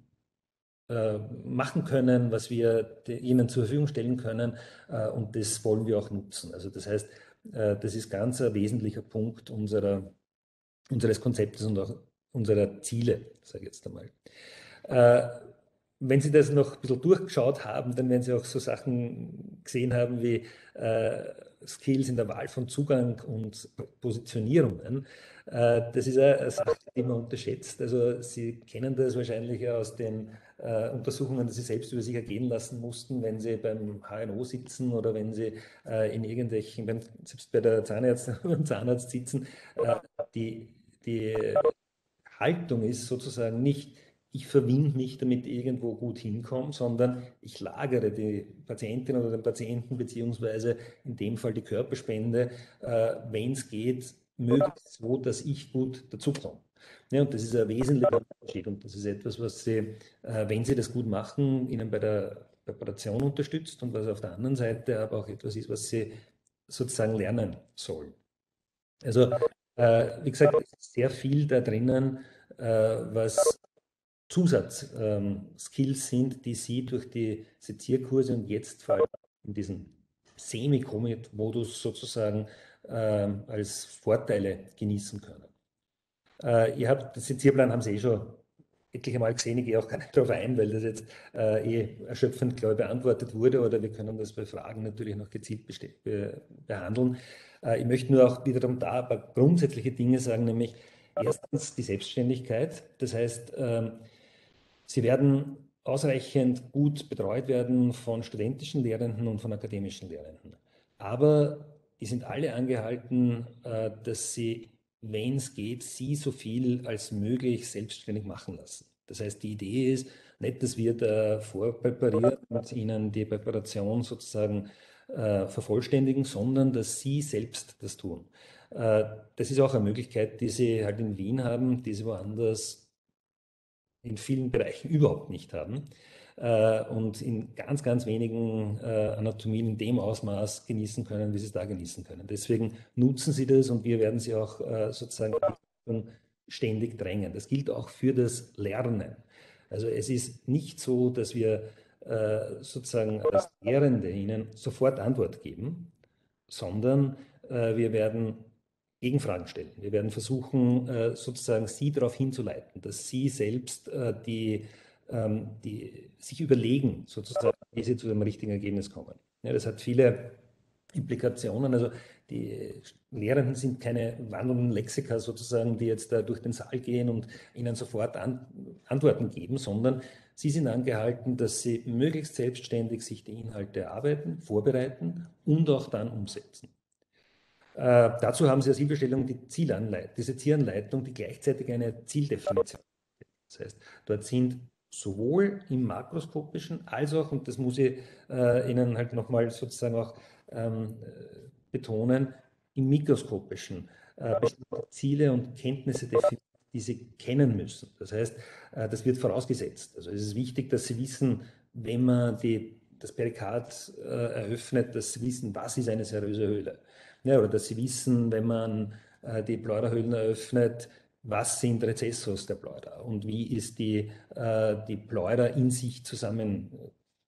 machen können, was wir ihnen zur Verfügung stellen können, und das wollen wir auch nutzen. Also das heißt, das ist ganz ein wesentlicher Punkt unserer, unseres Konzeptes und auch unserer Ziele, sage ich jetzt einmal. Wenn Sie das noch ein bisschen durchgeschaut haben, dann werden Sie auch so Sachen gesehen haben wie äh, Skills in der Wahl von Zugang und Positionierungen. Äh, das ist eine Sache, die man unterschätzt. Also Sie kennen das wahrscheinlich aus den äh, Untersuchungen, die Sie selbst über sich ergehen lassen mussten, wenn Sie beim H N O sitzen oder wenn Sie äh, in irgendwelchen, wenn, selbst bei der Zahnärztin oder beim Zahnarzt sitzen. Äh, die, die Haltung ist sozusagen nicht, ich verwinde mich, damit ich irgendwo gut hinkomme, sondern ich lagere die Patientin oder den Patienten beziehungsweise in dem Fall die Körperspende, äh, wenn es geht, möglichst so, dass ich gut dazukomme. Ja, und das ist ein wesentlicher Unterschied und das ist etwas, was Sie, äh, wenn Sie das gut machen, Ihnen bei der Präparation unterstützt und was auf der anderen Seite aber auch etwas ist, was Sie sozusagen lernen sollen. Also, äh, wie gesagt, es ist sehr viel da drinnen, äh, was Zusatzskills ähm, sind, die Sie durch die Sezierkurse und jetzt vor allem in diesem Semi-Covid-Modus sozusagen ähm, als Vorteile genießen können. Äh, ihr habt, den Sezierplan haben Sie eh schon etliche Mal gesehen, ich gehe auch gar nicht darauf ein, weil das jetzt äh, eh erschöpfend, glaube ich, beantwortet wurde, oder wir können das bei Fragen natürlich noch gezielt be behandeln. Äh, ich möchte nur auch wiederum da ein paar grundsätzliche Dinge sagen, nämlich erstens die Selbstständigkeit. Das heißt, ähm, Sie werden ausreichend gut betreut werden von studentischen Lehrenden und von akademischen Lehrenden. Aber die sind alle angehalten, äh, dass sie, wenn es geht, sie so viel als möglich selbstständig machen lassen. Das heißt, die Idee ist nicht, dass wir da vorpräparieren und ihnen die Präparation sozusagen äh, vervollständigen, sondern dass sie selbst das tun. Äh, das ist auch eine Möglichkeit, die sie halt in Wien haben, die sie woanders in vielen Bereichen überhaupt nicht haben äh, und in ganz, ganz wenigen äh, Anatomien in dem Ausmaß genießen können, wie sie es da genießen können. Deswegen nutzen Sie das und wir werden Sie auch äh, sozusagen ständig drängen. Das gilt auch für das Lernen. Also es ist nicht so, dass wir äh, sozusagen als Lehrende Ihnen sofort Antwort geben, sondern äh, wir werden Gegenfragen stellen. Wir werden versuchen, äh, sozusagen Sie darauf hinzuleiten, dass Sie selbst äh, die, ähm, die sich überlegen, sozusagen, wie Sie zu dem richtigen Ergebnis kommen. Ja, das hat viele Implikationen. Also die Lehrenden sind keine wandelnden Lexika sozusagen, die jetzt da durch den Saal gehen und Ihnen sofort an, Antworten geben, sondern Sie sind angehalten, dass Sie möglichst selbstständig sich die Inhalte erarbeiten, vorbereiten und auch dann umsetzen. Äh, dazu haben Sie als Hilfestellung die Zielanleitung, diese Zielanleitung, die gleichzeitig eine Zieldefinition ist. Das heißt, dort sind sowohl im makroskopischen als auch, und das muss ich äh, Ihnen halt nochmal sozusagen auch ähm, betonen, im mikroskopischen äh, bestimmte Ziele und Kenntnisse definiert, die Sie kennen müssen. Das heißt, äh, das wird vorausgesetzt. Also es ist wichtig, dass Sie wissen, wenn man die, das Perikard äh, eröffnet, dass Sie wissen, was ist eine seröse Höhle. Ja, oder dass Sie wissen, wenn man äh, die Pleurahöhlen eröffnet, was sind Rezessos der Pleura und wie ist die, äh, die Pleura in sich zusammengesetzt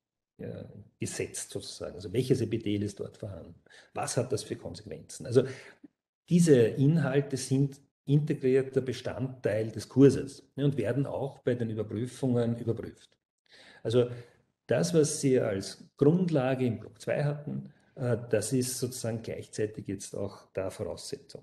äh, sozusagen. Also welches Epithel ist dort vorhanden? Was hat das für Konsequenzen? Also diese Inhalte sind integrierter Bestandteil des Kurses, ja, und werden auch bei den Überprüfungen überprüft. Also das, was Sie als Grundlage im Block zwei hatten, das ist sozusagen gleichzeitig jetzt auch da Voraussetzung.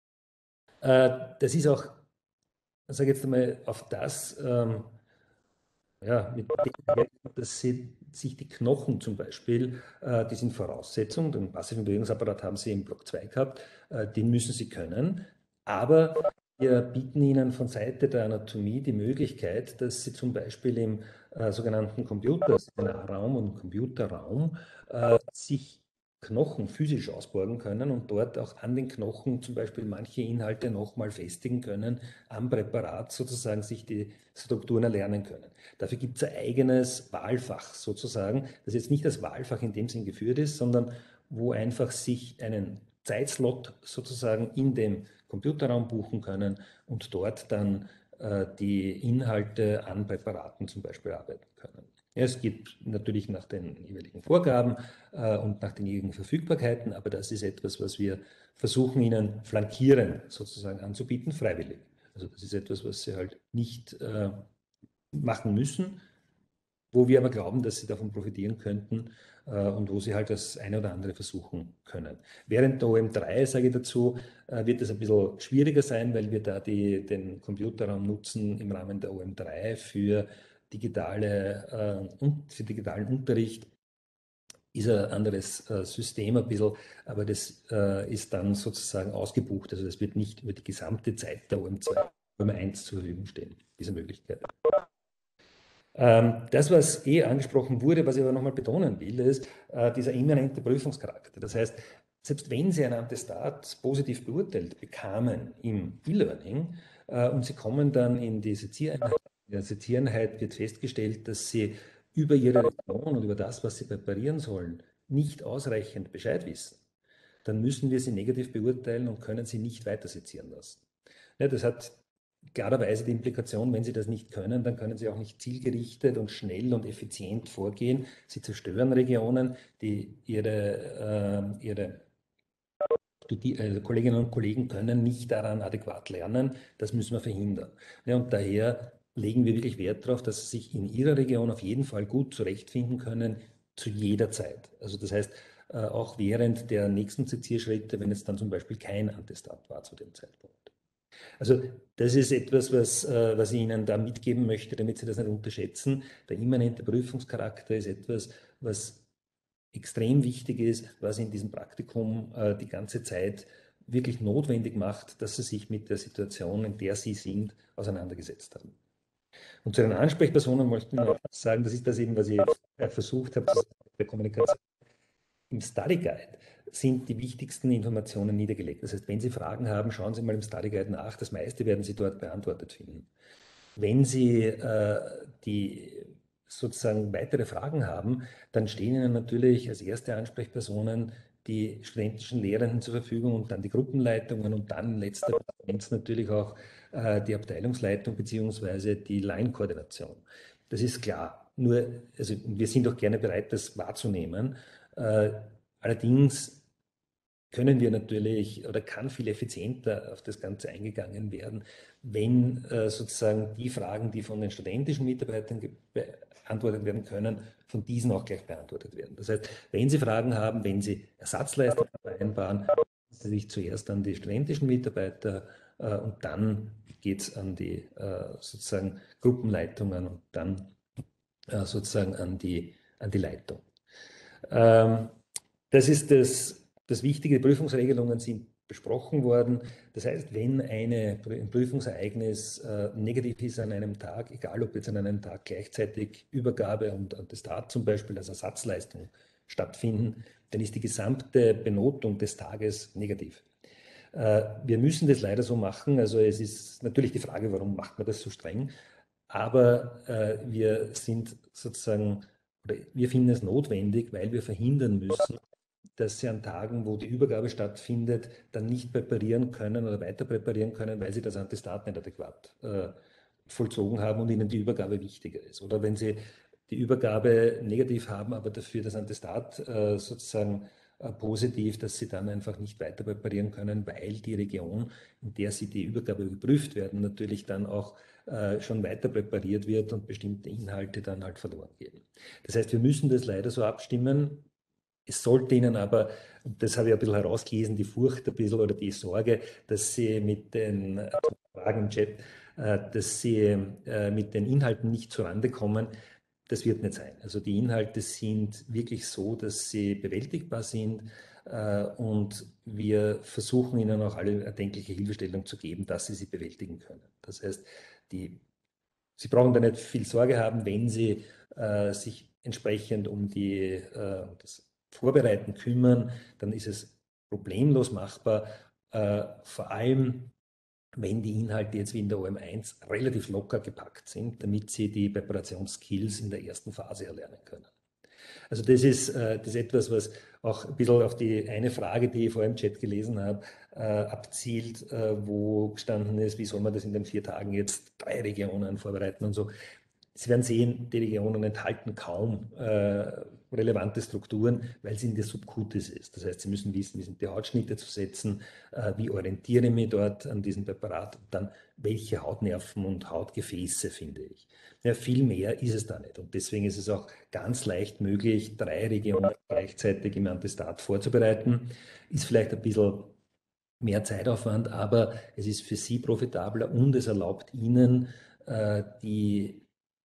Das ist auch, sage ich jetzt einmal, auf das ja, mit dem, dass sie sich die Knochen zum Beispiel, äh, die sind Voraussetzung, den passiven Bewegungsapparat haben sie im Block zwei gehabt, äh, den müssen sie können, aber wir bieten ihnen von Seite der Anatomie die Möglichkeit, dass sie zum Beispiel im äh, sogenannten Computerseminarraum und Computerraum äh, sich Knochen physisch ausborgen können und dort auch an den Knochen zum Beispiel manche Inhalte nochmal festigen können, am Präparat sozusagen sich die Strukturen erlernen können. Dafür gibt es ein eigenes Wahlfach sozusagen, das jetzt nicht als Wahlfach in dem Sinn geführt ist, sondern wo einfach sich einen Zeitslot sozusagen in dem Computerraum buchen können und dort dann äh, die Inhalte an Präparaten zum Beispiel arbeiten können. Ja, es geht natürlich nach den jeweiligen Vorgaben äh, und nach den jeweiligen Verfügbarkeiten, aber das ist etwas, was wir versuchen, ihnen flankierend sozusagen anzubieten, freiwillig. Also das ist etwas, was sie halt nicht äh, machen müssen, wo wir aber glauben, dass sie davon profitieren könnten äh, und wo sie halt das eine oder andere versuchen können. Während der O M drei, sage ich dazu, äh, wird es ein bisschen schwieriger sein, weil wir da die, den Computerraum nutzen im Rahmen der O M drei für, digitale, äh, und für digitalen Unterricht. Ist ein anderes äh, System ein bisschen, aber das äh, ist dann sozusagen ausgebucht. Also das wird nicht über die gesamte Zeit der O M zwei, O M eins zur Verfügung stehen, diese Möglichkeit. Ähm, das, was eh angesprochen wurde, was ich aber nochmal betonen will, ist äh, dieser immanente Prüfungscharakter. Das heißt, selbst wenn Sie ein Attestat positiv beurteilt bekamen im E-Learning äh, und Sie kommen dann in die Seziereinheit, in der Seziereinheit wird festgestellt, dass Sie über Ihre Region und über das, was Sie präparieren sollen, nicht ausreichend Bescheid wissen, dann müssen wir Sie negativ beurteilen und können Sie nicht weiter sezieren lassen. Ja, das hat klarerweise die Implikation, wenn Sie das nicht können, dann können Sie auch nicht zielgerichtet und schnell und effizient vorgehen. Sie zerstören Regionen, die Ihre, äh, ihre die, äh, Kolleginnen und Kollegen können nicht daran adäquat lernen. Das müssen wir verhindern. Ja, und daher legen wir wirklich Wert darauf, dass Sie sich in Ihrer Region auf jeden Fall gut zurechtfinden können, zu jeder Zeit. Also das heißt, äh, auch während der nächsten Sezierschritte, wenn es dann zum Beispiel kein Attestat war zu dem Zeitpunkt. Also das ist etwas, was, äh, was ich Ihnen da mitgeben möchte, damit Sie das nicht unterschätzen. Der immanente Prüfungscharakter ist etwas, was extrem wichtig ist, was in diesem Praktikum äh, die ganze Zeit wirklich notwendig macht, dass Sie sich mit der Situation, in der Sie sind, auseinandergesetzt haben. Und zu den Ansprechpersonen möchte ich noch sagen, das ist das eben, was ich äh, versucht habe, der Kommunikation. Im Study Guide sind die wichtigsten Informationen niedergelegt. Das heißt, wenn Sie Fragen haben, schauen Sie mal im Study Guide nach. Das meiste werden Sie dort beantwortet finden. Wenn Sie äh, die sozusagen weitere Fragen haben, dann stehen Ihnen natürlich als erste Ansprechpersonen die studentischen Lehrenden zur Verfügung und dann die Gruppenleitungen und dann in letzter Instanz natürlich auch äh, die Abteilungsleitung bzw. die Line-Koordination. Das ist klar. Nur, also wir sind auch gerne bereit, das wahrzunehmen. Äh, allerdings können wir natürlich oder kann viel effizienter auf das Ganze eingegangen werden, wenn äh, sozusagen die Fragen, die von den studentischen Mitarbeitern beantwortet werden können, von diesen auch gleich beantwortet werden. Das heißt, wenn Sie Fragen haben, wenn Sie Ersatzleistungen vereinbaren, wenden Sie sich zuerst an die studentischen Mitarbeiter äh, und dann geht es an die äh, sozusagen Gruppenleitungen und dann äh, sozusagen an die, an die Leitung. Ähm, das ist das Das Wichtige, Prüfungsregelungen sind besprochen worden. Das heißt, wenn eine, ein Prüfungsereignis äh, negativ ist an einem Tag, egal ob jetzt an einem Tag gleichzeitig Übergabe und Attestat zum Beispiel als Ersatzleistung stattfinden, dann ist die gesamte Benotung des Tages negativ. Äh, wir müssen das leider so machen. Also es ist natürlich die Frage, warum macht man das so streng? Aber äh, wir sind sozusagen, oder wir finden es notwendig, weil wir verhindern müssen, dass sie an Tagen, wo die Übergabe stattfindet, dann nicht präparieren können oder weiter präparieren können, weil sie das Attestat nicht adäquat äh, vollzogen haben und ihnen die Übergabe wichtiger ist. Oder wenn sie die Übergabe negativ haben, aber dafür das Attestat äh, sozusagen äh, positiv, dass sie dann einfach nicht weiter präparieren können, weil die Region, in der sie die Übergabe geprüft werden, natürlich dann auch äh, schon weiter präpariert wird und bestimmte Inhalte dann halt verloren gehen. Das heißt, wir müssen das leider so abstimmen. Es sollte Ihnen aber, das habe ich ein bisschen herausgelesen, die Furcht ein bisschen oder die Sorge, dass Sie mit den Fragen im Chat, dass sie mit den Inhalten nicht zurande kommen, das wird nicht sein. Also die Inhalte sind wirklich so, dass sie bewältigbar sind und wir versuchen ihnen auch alle erdenkliche Hilfestellung zu geben, dass sie sie bewältigen können. Das heißt, die, sie brauchen da nicht viel Sorge haben, wenn sie sich entsprechend um die, das Vorbereiten kümmern, dann ist es problemlos machbar, vor allem wenn die Inhalte jetzt wie in der O M eins relativ locker gepackt sind, damit sie die Präparationsskills in der ersten Phase erlernen können. Also das ist, das ist etwas, was auch ein bisschen auf die eine Frage, die ich vorher im Chat gelesen habe, abzielt, wo gestanden ist, wie soll man das in den vier Tagen jetzt drei Regionen vorbereiten und so. Sie werden sehen, die Regionen enthalten kaum äh, relevante Strukturen, weil es in der Subkutis ist. Das heißt, Sie müssen wissen, wie sind die Hautschnitte zu setzen, äh, wie orientiere ich mich dort an diesem Präparat und dann, welche Hautnerven und Hautgefäße finde ich. Ja, viel mehr ist es da nicht. Und deswegen ist es auch ganz leicht möglich, drei Regionen gleichzeitig im Antistat vorzubereiten. Ist vielleicht ein bisschen mehr Zeitaufwand, aber es ist für Sie profitabler und es erlaubt Ihnen, äh, die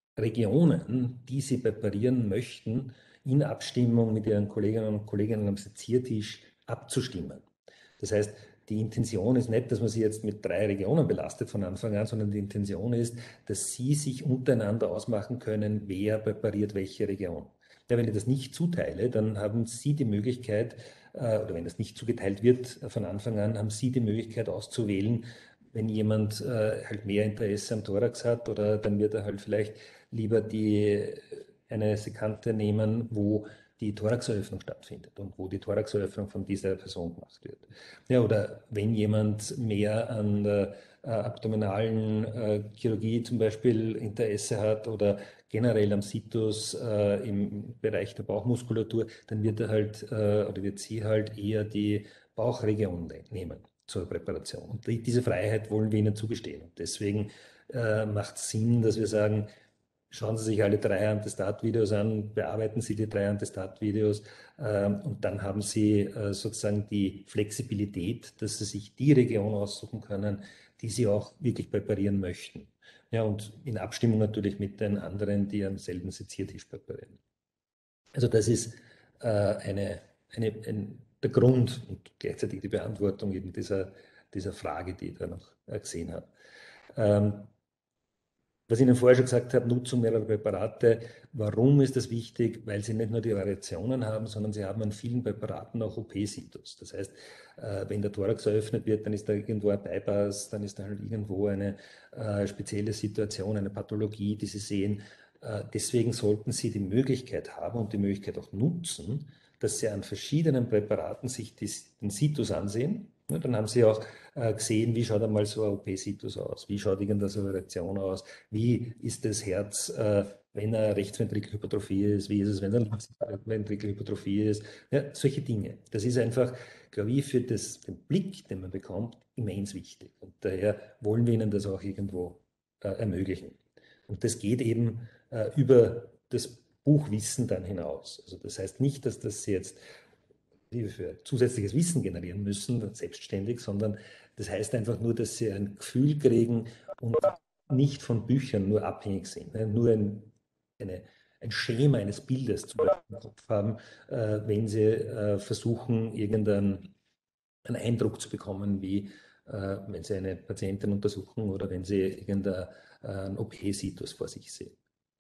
Regionen, die Sie präparieren möchten, in Abstimmung mit Ihren Kolleginnen und Kollegen am Seziertisch abzustimmen. Das heißt, die Intention ist nicht, dass man sie jetzt mit drei Regionen belastet von Anfang an, sondern die Intention ist, dass Sie sich untereinander ausmachen können, wer präpariert welche Region. Ja, wenn ich das nicht zuteile, dann haben Sie die Möglichkeit, oder wenn das nicht zugeteilt wird von Anfang an, haben Sie die Möglichkeit auszuwählen, wenn jemand äh, halt mehr Interesse am Thorax hat, oder dann wird er halt vielleicht lieber die, eine Sekante nehmen, wo die Thoraxeröffnung stattfindet und wo die Thoraxeröffnung von dieser Person gemacht wird. Ja, oder wenn jemand mehr an der äh, abdominalen äh, Chirurgie zum Beispiel Interesse hat oder generell am Situs äh, im Bereich der Bauchmuskulatur, dann wird er halt äh, oder wird sie halt eher die Bauchregion nehmen zur Präparation. Und die, diese Freiheit wollen wir ihnen zugestehen. Und deswegen äh, macht es Sinn, dass wir sagen, schauen Sie sich alle drei Antistat-Videos an, bearbeiten Sie die drei Antistat-Videos äh, und dann haben Sie äh, sozusagen die Flexibilität, dass Sie sich die Region aussuchen können, die Sie auch wirklich präparieren möchten. Ja, und in Abstimmung natürlich mit den anderen, die am selben Seziertisch präparieren. Also das ist äh, eine, eine, ein, der Grund und gleichzeitig die Beantwortung eben dieser, dieser Frage, die ich da noch gesehen habe. Ähm, was ich Ihnen vorher schon gesagt habe, Nutzung mehrerer Präparate. Warum ist das wichtig? Weil Sie nicht nur die Variationen haben, sondern Sie haben an vielen Präparaten auch O P-Situs. Das heißt, wenn der Thorax eröffnet wird, dann ist da irgendwo ein Bypass, dann ist da halt irgendwo eine äh, spezielle Situation, eine Pathologie, die Sie sehen. Äh, deswegen sollten Sie die Möglichkeit haben und die Möglichkeit auch nutzen, dass Sie an verschiedenen Präparaten sich dies, den Situs ansehen. Ja, dann haben Sie auch äh, gesehen, wie schaut einmal so ein O P-Situs aus, wie schaut irgendeine so eine Variation aus, wie ist das Herz, äh, wenn eine Rechtsventrikelhypertrophie ist, wie ist es, wenn eine Linksventrikelhypertrophie ist, ja, solche Dinge. Das ist einfach, glaube ich, für das, den Blick, den man bekommt, immens wichtig. Und daher wollen wir Ihnen das auch irgendwo äh, ermöglichen. Und das geht eben äh, über das Buchwissen dann hinaus. Also das heißt nicht, dass das jetzt für zusätzliches Wissen generieren müssen, selbstständig, sondern das heißt einfach nur, dass sie ein Gefühl kriegen und nicht von Büchern nur abhängig sind, ne? Nur ein, eine, ein Schema eines Bildes zum Beispiel im Kopf haben, äh, wenn sie äh, versuchen, irgendeinen einen Eindruck zu bekommen, wie äh, wenn sie eine Patientin untersuchen oder wenn sie irgendeinen O P-Situs vor sich sehen.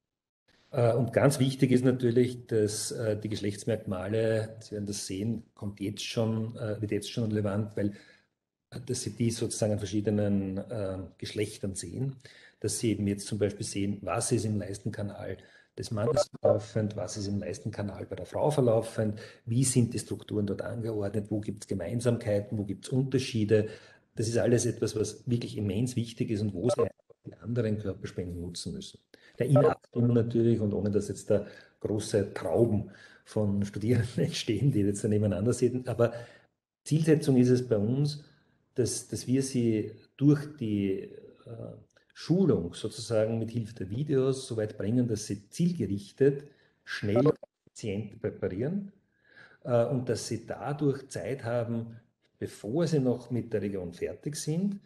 Und ganz wichtig ist natürlich, dass die Geschlechtsmerkmale, Sie werden das sehen, kommt jetzt schon, wird jetzt schon relevant, weil dass Sie die sozusagen an verschiedenen Geschlechtern sehen, dass Sie eben jetzt zum Beispiel sehen, was ist im Leistenkanal des Mannes verlaufend, was ist im Leistenkanal bei der Frau verlaufend, wie sind die Strukturen dort angeordnet, wo gibt es Gemeinsamkeiten, wo gibt es Unterschiede. Das ist alles etwas, was wirklich immens wichtig ist und wo Sie die anderen Körperspenden nutzen müssen. Der Inabstimmung natürlich und ohne dass jetzt da große Trauben von Studierenden entstehen, die jetzt da nebeneinander sitzen. Aber Zielsetzung ist es bei uns, dass, dass wir sie durch die äh, Schulung sozusagen mit Hilfe der Videos so weit bringen, dass sie zielgerichtet, schnell, effizient präparieren äh, und dass sie dadurch Zeit haben, bevor sie noch mit der Region fertig sind,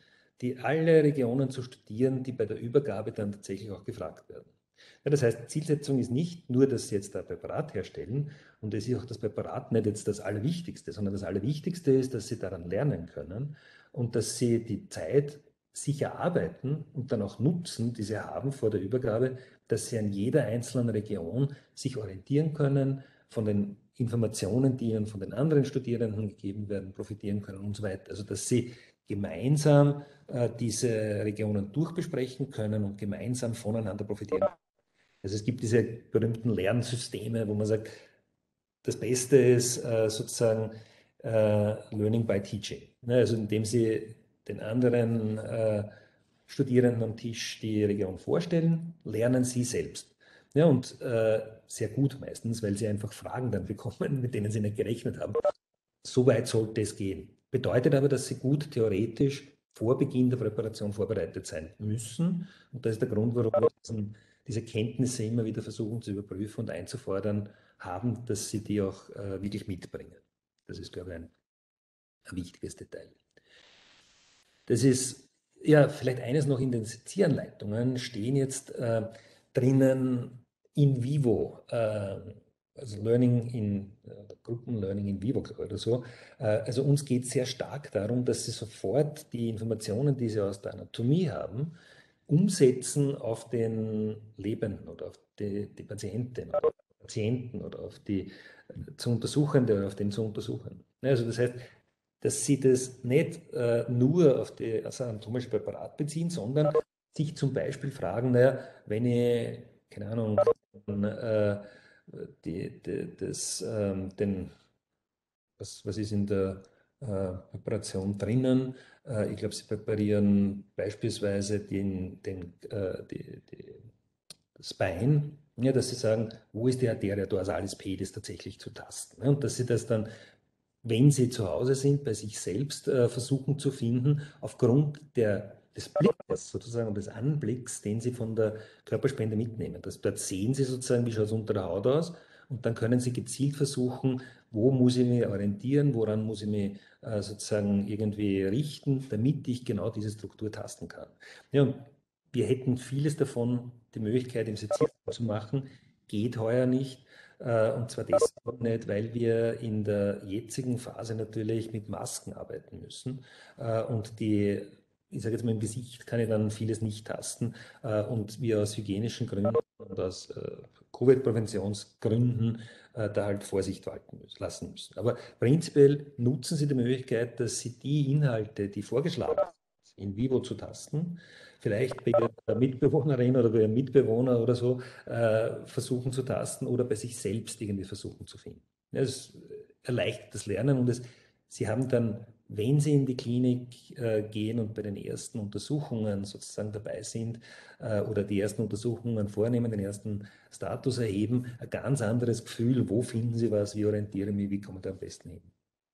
die alle Regionen zu studieren, die bei der Übergabe dann tatsächlich auch gefragt werden. Ja, das heißt, Zielsetzung ist nicht nur, dass Sie jetzt ein Präparat herstellen und es ist auch das Präparat nicht jetzt das Allerwichtigste, sondern das Allerwichtigste ist, dass Sie daran lernen können und dass Sie die Zeit sich erarbeiten und dann auch nutzen, die Sie haben vor der Übergabe, dass Sie an jeder einzelnen Region sich orientieren können, von den Informationen, die Ihnen von den anderen Studierenden gegeben werden, profitieren können und so weiter. Also dass Sie gemeinsam äh, diese Regionen durchbesprechen können und gemeinsam voneinander profitieren. Also es gibt diese berühmten Lernsysteme, wo man sagt, das Beste ist äh, sozusagen äh, Learning by Teaching. Ne? Also indem Sie den anderen äh, Studierenden am Tisch die Region vorstellen, lernen Sie selbst. Ja, und äh, sehr gut meistens, weil Sie einfach Fragen dann bekommen, mit denen Sie nicht gerechnet haben. So weit sollte es gehen. Bedeutet aber, dass Sie gut theoretisch vor Beginn der Präparation vorbereitet sein müssen. Und das ist der Grund, warum wir diesen, diese Kenntnisse immer wieder versuchen zu überprüfen und einzufordern haben, dass Sie die auch äh, wirklich mitbringen. Das ist, glaube ich, ein, ein wichtiges Detail. Das ist, ja, vielleicht eines noch in den Sezieranleitungen stehen jetzt äh, drinnen in vivo, äh, also Learning in, äh, Gruppenlearning in vivo oder so. Äh, also uns geht es sehr stark darum, dass Sie sofort die Informationen, die Sie aus der Anatomie haben, umsetzen auf den Lebenden oder auf die, die Patientin oder auf die Patienten oder auf die äh, zu Untersuchende oder auf den zu Untersuchenden. Also das heißt, dass Sie das nicht äh, nur auf das also anatomische Präparat beziehen, sondern sich zum Beispiel fragen, naja, wenn ich, keine Ahnung, äh, die, die, das, ähm, den, was, was ist in der äh, Präparation drinnen? Äh, ich glaube, Sie präparieren beispielsweise den, den, äh, die, die, das Bein, ja, dass Sie sagen, wo ist die Arteria dorsalis pedis tatsächlich zu tasten? Ne? Und dass Sie das dann, wenn Sie zu Hause sind, bei sich selbst äh, versuchen zu finden, aufgrund der, des Blickes sozusagen und des Anblicks, den Sie von der Körperspende mitnehmen. Das, dort sehen Sie sozusagen, wie schaut es unter der Haut aus und dann können Sie gezielt versuchen, wo muss ich mich orientieren, woran muss ich mich äh, sozusagen irgendwie richten, damit ich genau diese Struktur tasten kann. Ja, und wir hätten vieles davon, die Möglichkeit im Sezieren zu machen, geht heuer nicht. Und zwar deshalb nicht, weil wir in der jetzigen Phase natürlich mit Masken arbeiten müssen. Und die, ich sage jetzt mal, im Gesicht kann ich dann vieles nicht tasten. Und wir aus hygienischen Gründen und aus Covid-Präventionsgründen da halt Vorsicht walten müssen, lassen müssen. Aber prinzipiell nutzen Sie die Möglichkeit, dass Sie die Inhalte, die vorgeschlagen sind, in vivo zu tasten, vielleicht bei Ihrer Mitbewohnerin oder bei Ihrem Mitbewohner oder so äh, versuchen zu tasten oder bei sich selbst irgendwie versuchen zu finden. Es erleichtert das Lernen und es, Sie haben dann, wenn Sie in die Klinik äh, gehen und bei den ersten Untersuchungen sozusagen dabei sind äh, oder die ersten Untersuchungen vornehmen, den ersten Status erheben, ein ganz anderes Gefühl, wo finden Sie was, wie orientiere ich mich, wie komme ich da am besten hin.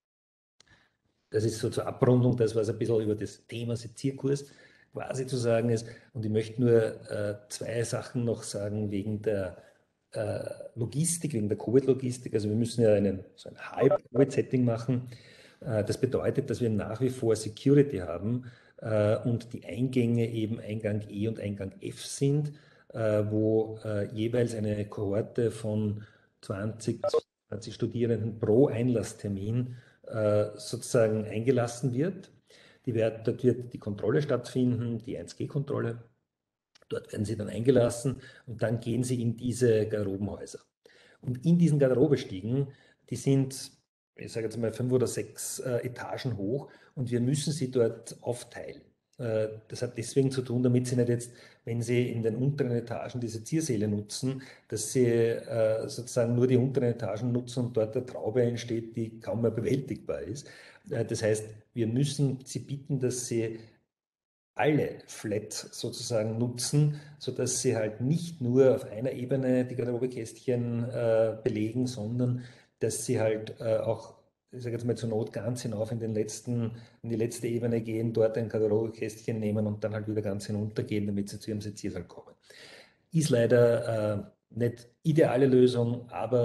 Das ist so zur Abrundung das, was ein bisschen über das Thema Sezierkurs quasi zu sagen ist. Und ich möchte nur äh, zwei Sachen noch sagen wegen der äh, Logistik, wegen der Covid-Logistik. Also wir müssen ja einen, so ein Halb-Covid-Setting machen. Äh, das bedeutet, dass wir nach wie vor Security haben äh, und die Eingänge eben Eingang E und Eingang F sind, äh, wo äh, jeweils eine Kohorte von zwanzig, zwanzig Studierenden pro Einlasstermin sozusagen eingelassen wird. Die wird, dort wird die Kontrolle stattfinden, die eins G Kontrolle. Dort werden sie dann eingelassen und dann gehen sie in diese Garderobenhäuser. Und in diesen Garderobestiegen, die sind, ich sage jetzt mal, fünf oder sechs äh, Etagen hoch und wir müssen sie dort aufteilen. Äh, das hat deswegen zu tun, damit sie nicht jetzt, wenn sie in den unteren Etagen diese Ziersäle nutzen, dass sie äh, sozusagen nur die unteren Etagen nutzen und dort eine Traube entsteht, die kaum mehr bewältigbar ist. Äh, das heißt, wir müssen sie bitten, dass sie alle Flat sozusagen nutzen, sodass sie halt nicht nur auf einer Ebene die Garderobekästchen äh, belegen, sondern dass sie halt äh, auch, ich sage jetzt mal zur Not ganz hinauf in, den letzten, in die letzte Ebene gehen, dort ein Garderobekästchen nehmen und dann halt wieder ganz hinuntergehen, damit sie zu ihrem Seziersaal kommen. Ist leider äh, nicht ideale Lösung, aber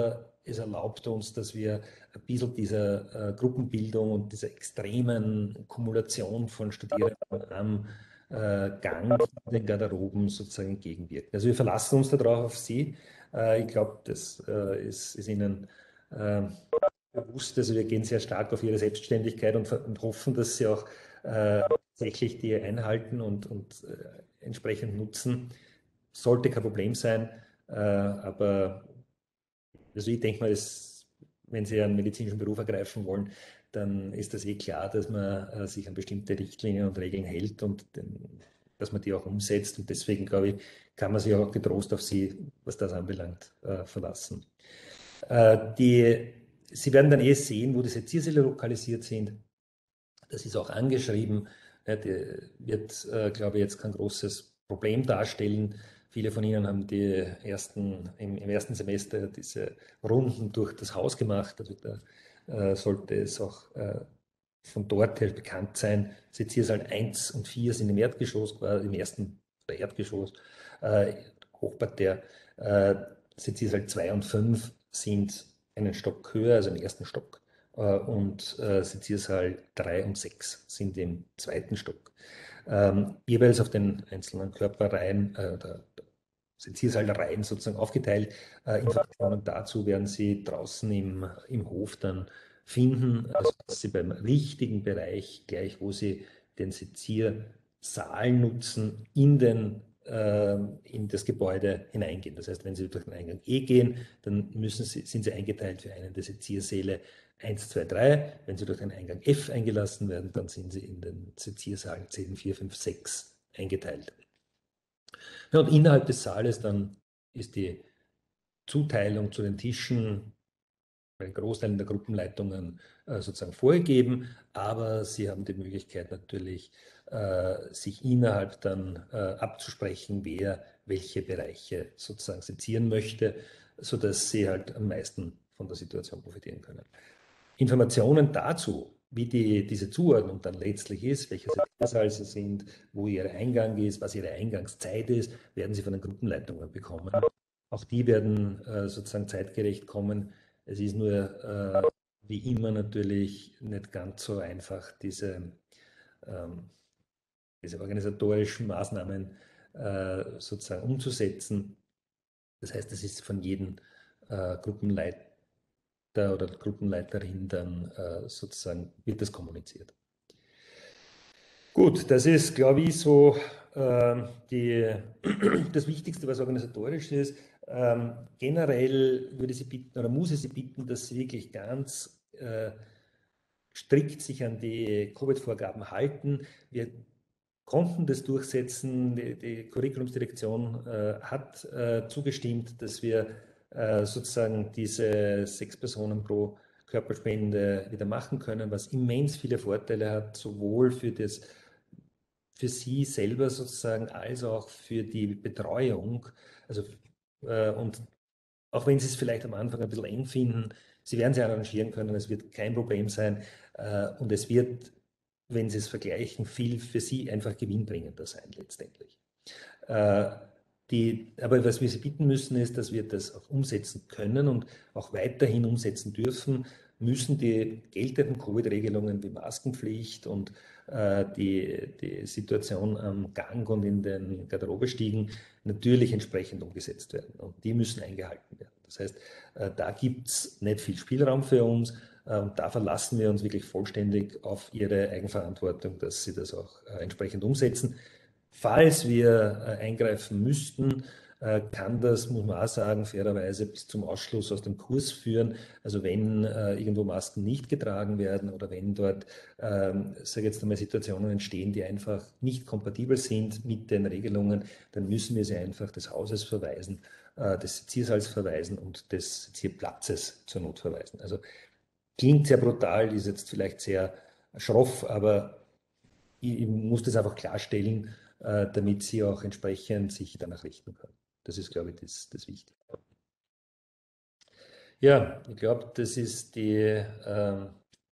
es erlaubt uns, dass wir ein bisschen dieser äh, Gruppenbildung und dieser extremen Kumulation von Studierenden am äh, Gang in den Garderoben sozusagen entgegenwirken. Also wir verlassen uns darauf auf Sie. Äh, ich glaube, das äh, ist, ist Ihnen äh, bewusst. Also wir gehen sehr stark auf Ihre Selbstständigkeit und, und hoffen, dass Sie auch äh, tatsächlich die einhalten und, und äh, entsprechend nutzen. Sollte kein Problem sein, äh, aber also ich denke mal, es, wenn Sie einen medizinischen Beruf ergreifen wollen, dann ist das eh klar, dass man äh, sich an bestimmte Richtlinien und Regeln hält und den, dass man die auch umsetzt. Und deswegen, glaube ich, kann man sich auch getrost auf Sie, was das anbelangt, äh, verlassen. Äh, die, Sie werden dann eh sehen, wo diese Zielsäle lokalisiert sind. Das ist auch angeschrieben. Ja, die wird, äh, glaube ich, jetzt kein großes Problem darstellen. Viele von Ihnen haben die ersten, im, im ersten Semester diese Runden durch das Haus gemacht. Also da äh, sollte es auch äh, von dort her bekannt sein. Seziersaal eins und vier sind im Erdgeschoss, im ersten Erdgeschoss, äh, Hochparterre. Äh, Seziersaal zwei und fünf sind einen Stock höher, also im ersten Stock. Äh, und äh, Seziersaal drei und sechs sind im zweiten Stock. Ähm, jeweils auf den einzelnen Körperreihen, äh, der, der Seziersaalreihen sozusagen aufgeteilt. Äh, Informationen dazu werden Sie draußen im, im Hof dann finden, also dass Sie beim richtigen Bereich, gleich wo Sie den Seziersaal nutzen, in den in das Gebäude hineingehen. Das heißt, wenn Sie durch den Eingang E gehen, dann müssen Sie, sind Sie eingeteilt für einen der Seziersäle eins, zwei, drei. Wenn Sie durch den Eingang F eingelassen werden, dann sind Sie in den Seziersaal zehn, vier, fünf, sechs eingeteilt. Ja, und innerhalb des Saales dann ist die Zuteilung zu den Tischen bei Großteilen der Gruppenleitungen äh, sozusagen vorgegeben, aber sie haben die Möglichkeit natürlich, äh, sich innerhalb dann äh, abzusprechen, wer welche Bereiche sozusagen sezieren möchte, sodass sie halt am meisten von der Situation profitieren können. Informationen dazu, wie die, diese Zuordnung dann letztlich ist, welche Seziersaal sie sind, wo ihr Eingang ist, was ihre Eingangszeit ist, werden Sie von den Gruppenleitungen bekommen. Auch die werden äh, sozusagen zeitgerecht kommen. Es ist nur äh, wie immer natürlich nicht ganz so einfach, diese, ähm, diese organisatorischen Maßnahmen äh, sozusagen umzusetzen. Das heißt, es ist von jedem äh, Gruppenleiter oder Gruppenleiterin dann äh, sozusagen wird das kommuniziert. Gut, das ist, glaube ich, so äh, die, das Wichtigste, was organisatorisch ist. Ähm, generell würde ich Sie bitten oder muss ich Sie bitten, dass Sie wirklich ganz äh, strikt sich an die Covid-Vorgaben halten. Wir konnten das durchsetzen. Die, die Curriculumsdirektion äh, hat äh, zugestimmt, dass wir äh, sozusagen diese sechs Personen pro Körperspende wieder machen können, was immens viele Vorteile hat, sowohl für das für Sie selber sozusagen als auch für die Betreuung. Also, äh, und auch wenn Sie es vielleicht am Anfang ein bisschen eng finden, Sie werden sich arrangieren können, es wird kein Problem sein äh, und es wird, wenn Sie es vergleichen, viel für Sie einfach gewinnbringender sein letztendlich. Äh, die, aber was wir Sie bitten müssen, ist, dass wir das auch umsetzen können und auch weiterhin umsetzen dürfen, müssen die geltenden Covid-Regelungen wie Maskenpflicht und äh, die, die Situation am Gang und in den Garderobestiegen natürlich entsprechend umgesetzt werden. Und die müssen eingehalten werden. Das heißt, äh, da gibt es nicht viel Spielraum für uns. äh, Und da verlassen wir uns wirklich vollständig auf Ihre Eigenverantwortung, dass Sie das auch äh, entsprechend umsetzen. Falls wir äh, eingreifen müssten, äh, kann das, muss man auch sagen, fairerweise bis zum Ausschluss aus dem Kurs führen. Also wenn äh, irgendwo Masken nicht getragen werden oder wenn dort, ähm, sage jetzt einmal, Situationen entstehen, die einfach nicht kompatibel sind mit den Regelungen, dann müssen wir sie einfach des Hauses verweisen, äh, des Seziersaals verweisen und des Sezierplatzes zur Not verweisen. Also klingt sehr brutal, ist jetzt vielleicht sehr schroff, aber ich muss das einfach klarstellen, äh, damit Sie auch entsprechend sich danach richten können. Das ist, glaube ich, das, das Wichtige. Ja, ich glaube, das ist die, äh,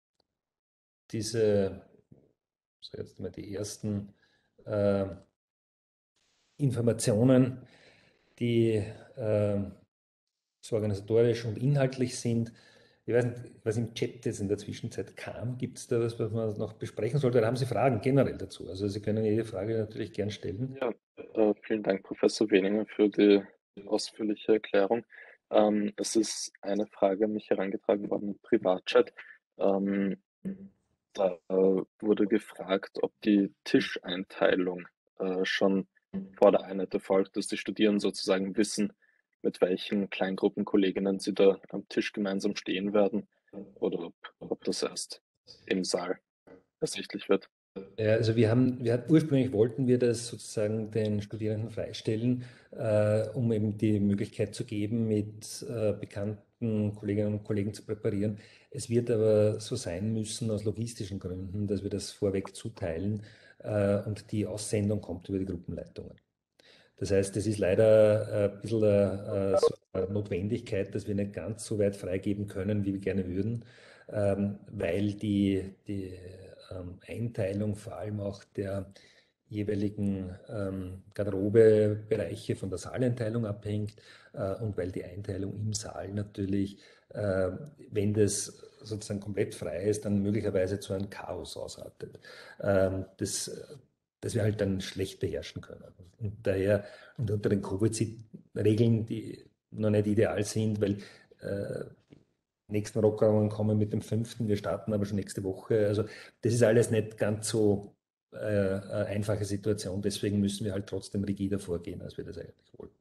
diese, so jetzt mal die ersten äh, Informationen, die äh, so organisatorisch und inhaltlich sind. Ich weiß nicht, was im Chat jetzt in der Zwischenzeit kam. Gibt es da was, was man noch besprechen sollte? Oder haben Sie Fragen generell dazu? Also Sie können jede Frage natürlich gern stellen. Ja, äh, vielen Dank, Professor Weninger, für die ausführliche Erklärung. Ähm, es ist eine Frage an mich herangetragen worden im Privatchat. Ähm, da äh, wurde gefragt, ob die Tischeinteilung äh, schon vor der Einheit erfolgt, dass die Studierenden sozusagen wissen, mit welchen Kleingruppenkolleginnen sie da am Tisch gemeinsam stehen werden, oder ob, ob das erst im Saal ersichtlich wird. Ja, also wir haben, wir hatten, ursprünglich wollten wir das sozusagen den Studierenden freistellen, äh, um eben die Möglichkeit zu geben, mit äh, bekannten Kolleginnen und Kollegen zu präparieren. Es wird aber so sein müssen aus logistischen Gründen, dass wir das vorweg zuteilen, äh, und die Aussendung kommt über die Gruppenleitungen. Das heißt, es ist leider ein bisschen eine, so eine Notwendigkeit, dass wir nicht ganz so weit freigeben können, wie wir gerne würden, ähm, weil die, die ähm, Einteilung vor allem auch der jeweiligen ähm, Garderobebereiche von der Saaleinteilung abhängt, äh, und weil die Einteilung im Saal natürlich, äh, wenn das sozusagen komplett frei ist, dann möglicherweise zu einem Chaos ausartet. Ähm, das das wir halt dann schlecht beherrschen können. Und daher, und unter den Covid-Regeln, die noch nicht ideal sind, weil äh, die nächsten Lockerungen kommen mit dem fünften, wir starten aber schon nächste Woche. Also das ist alles nicht ganz so äh, eine einfache Situation, deswegen müssen wir halt trotzdem rigider vorgehen, als wir das eigentlich wollten.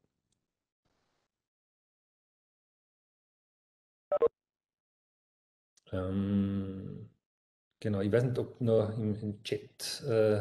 Ähm, genau, ich weiß nicht, ob noch im, im Chat äh,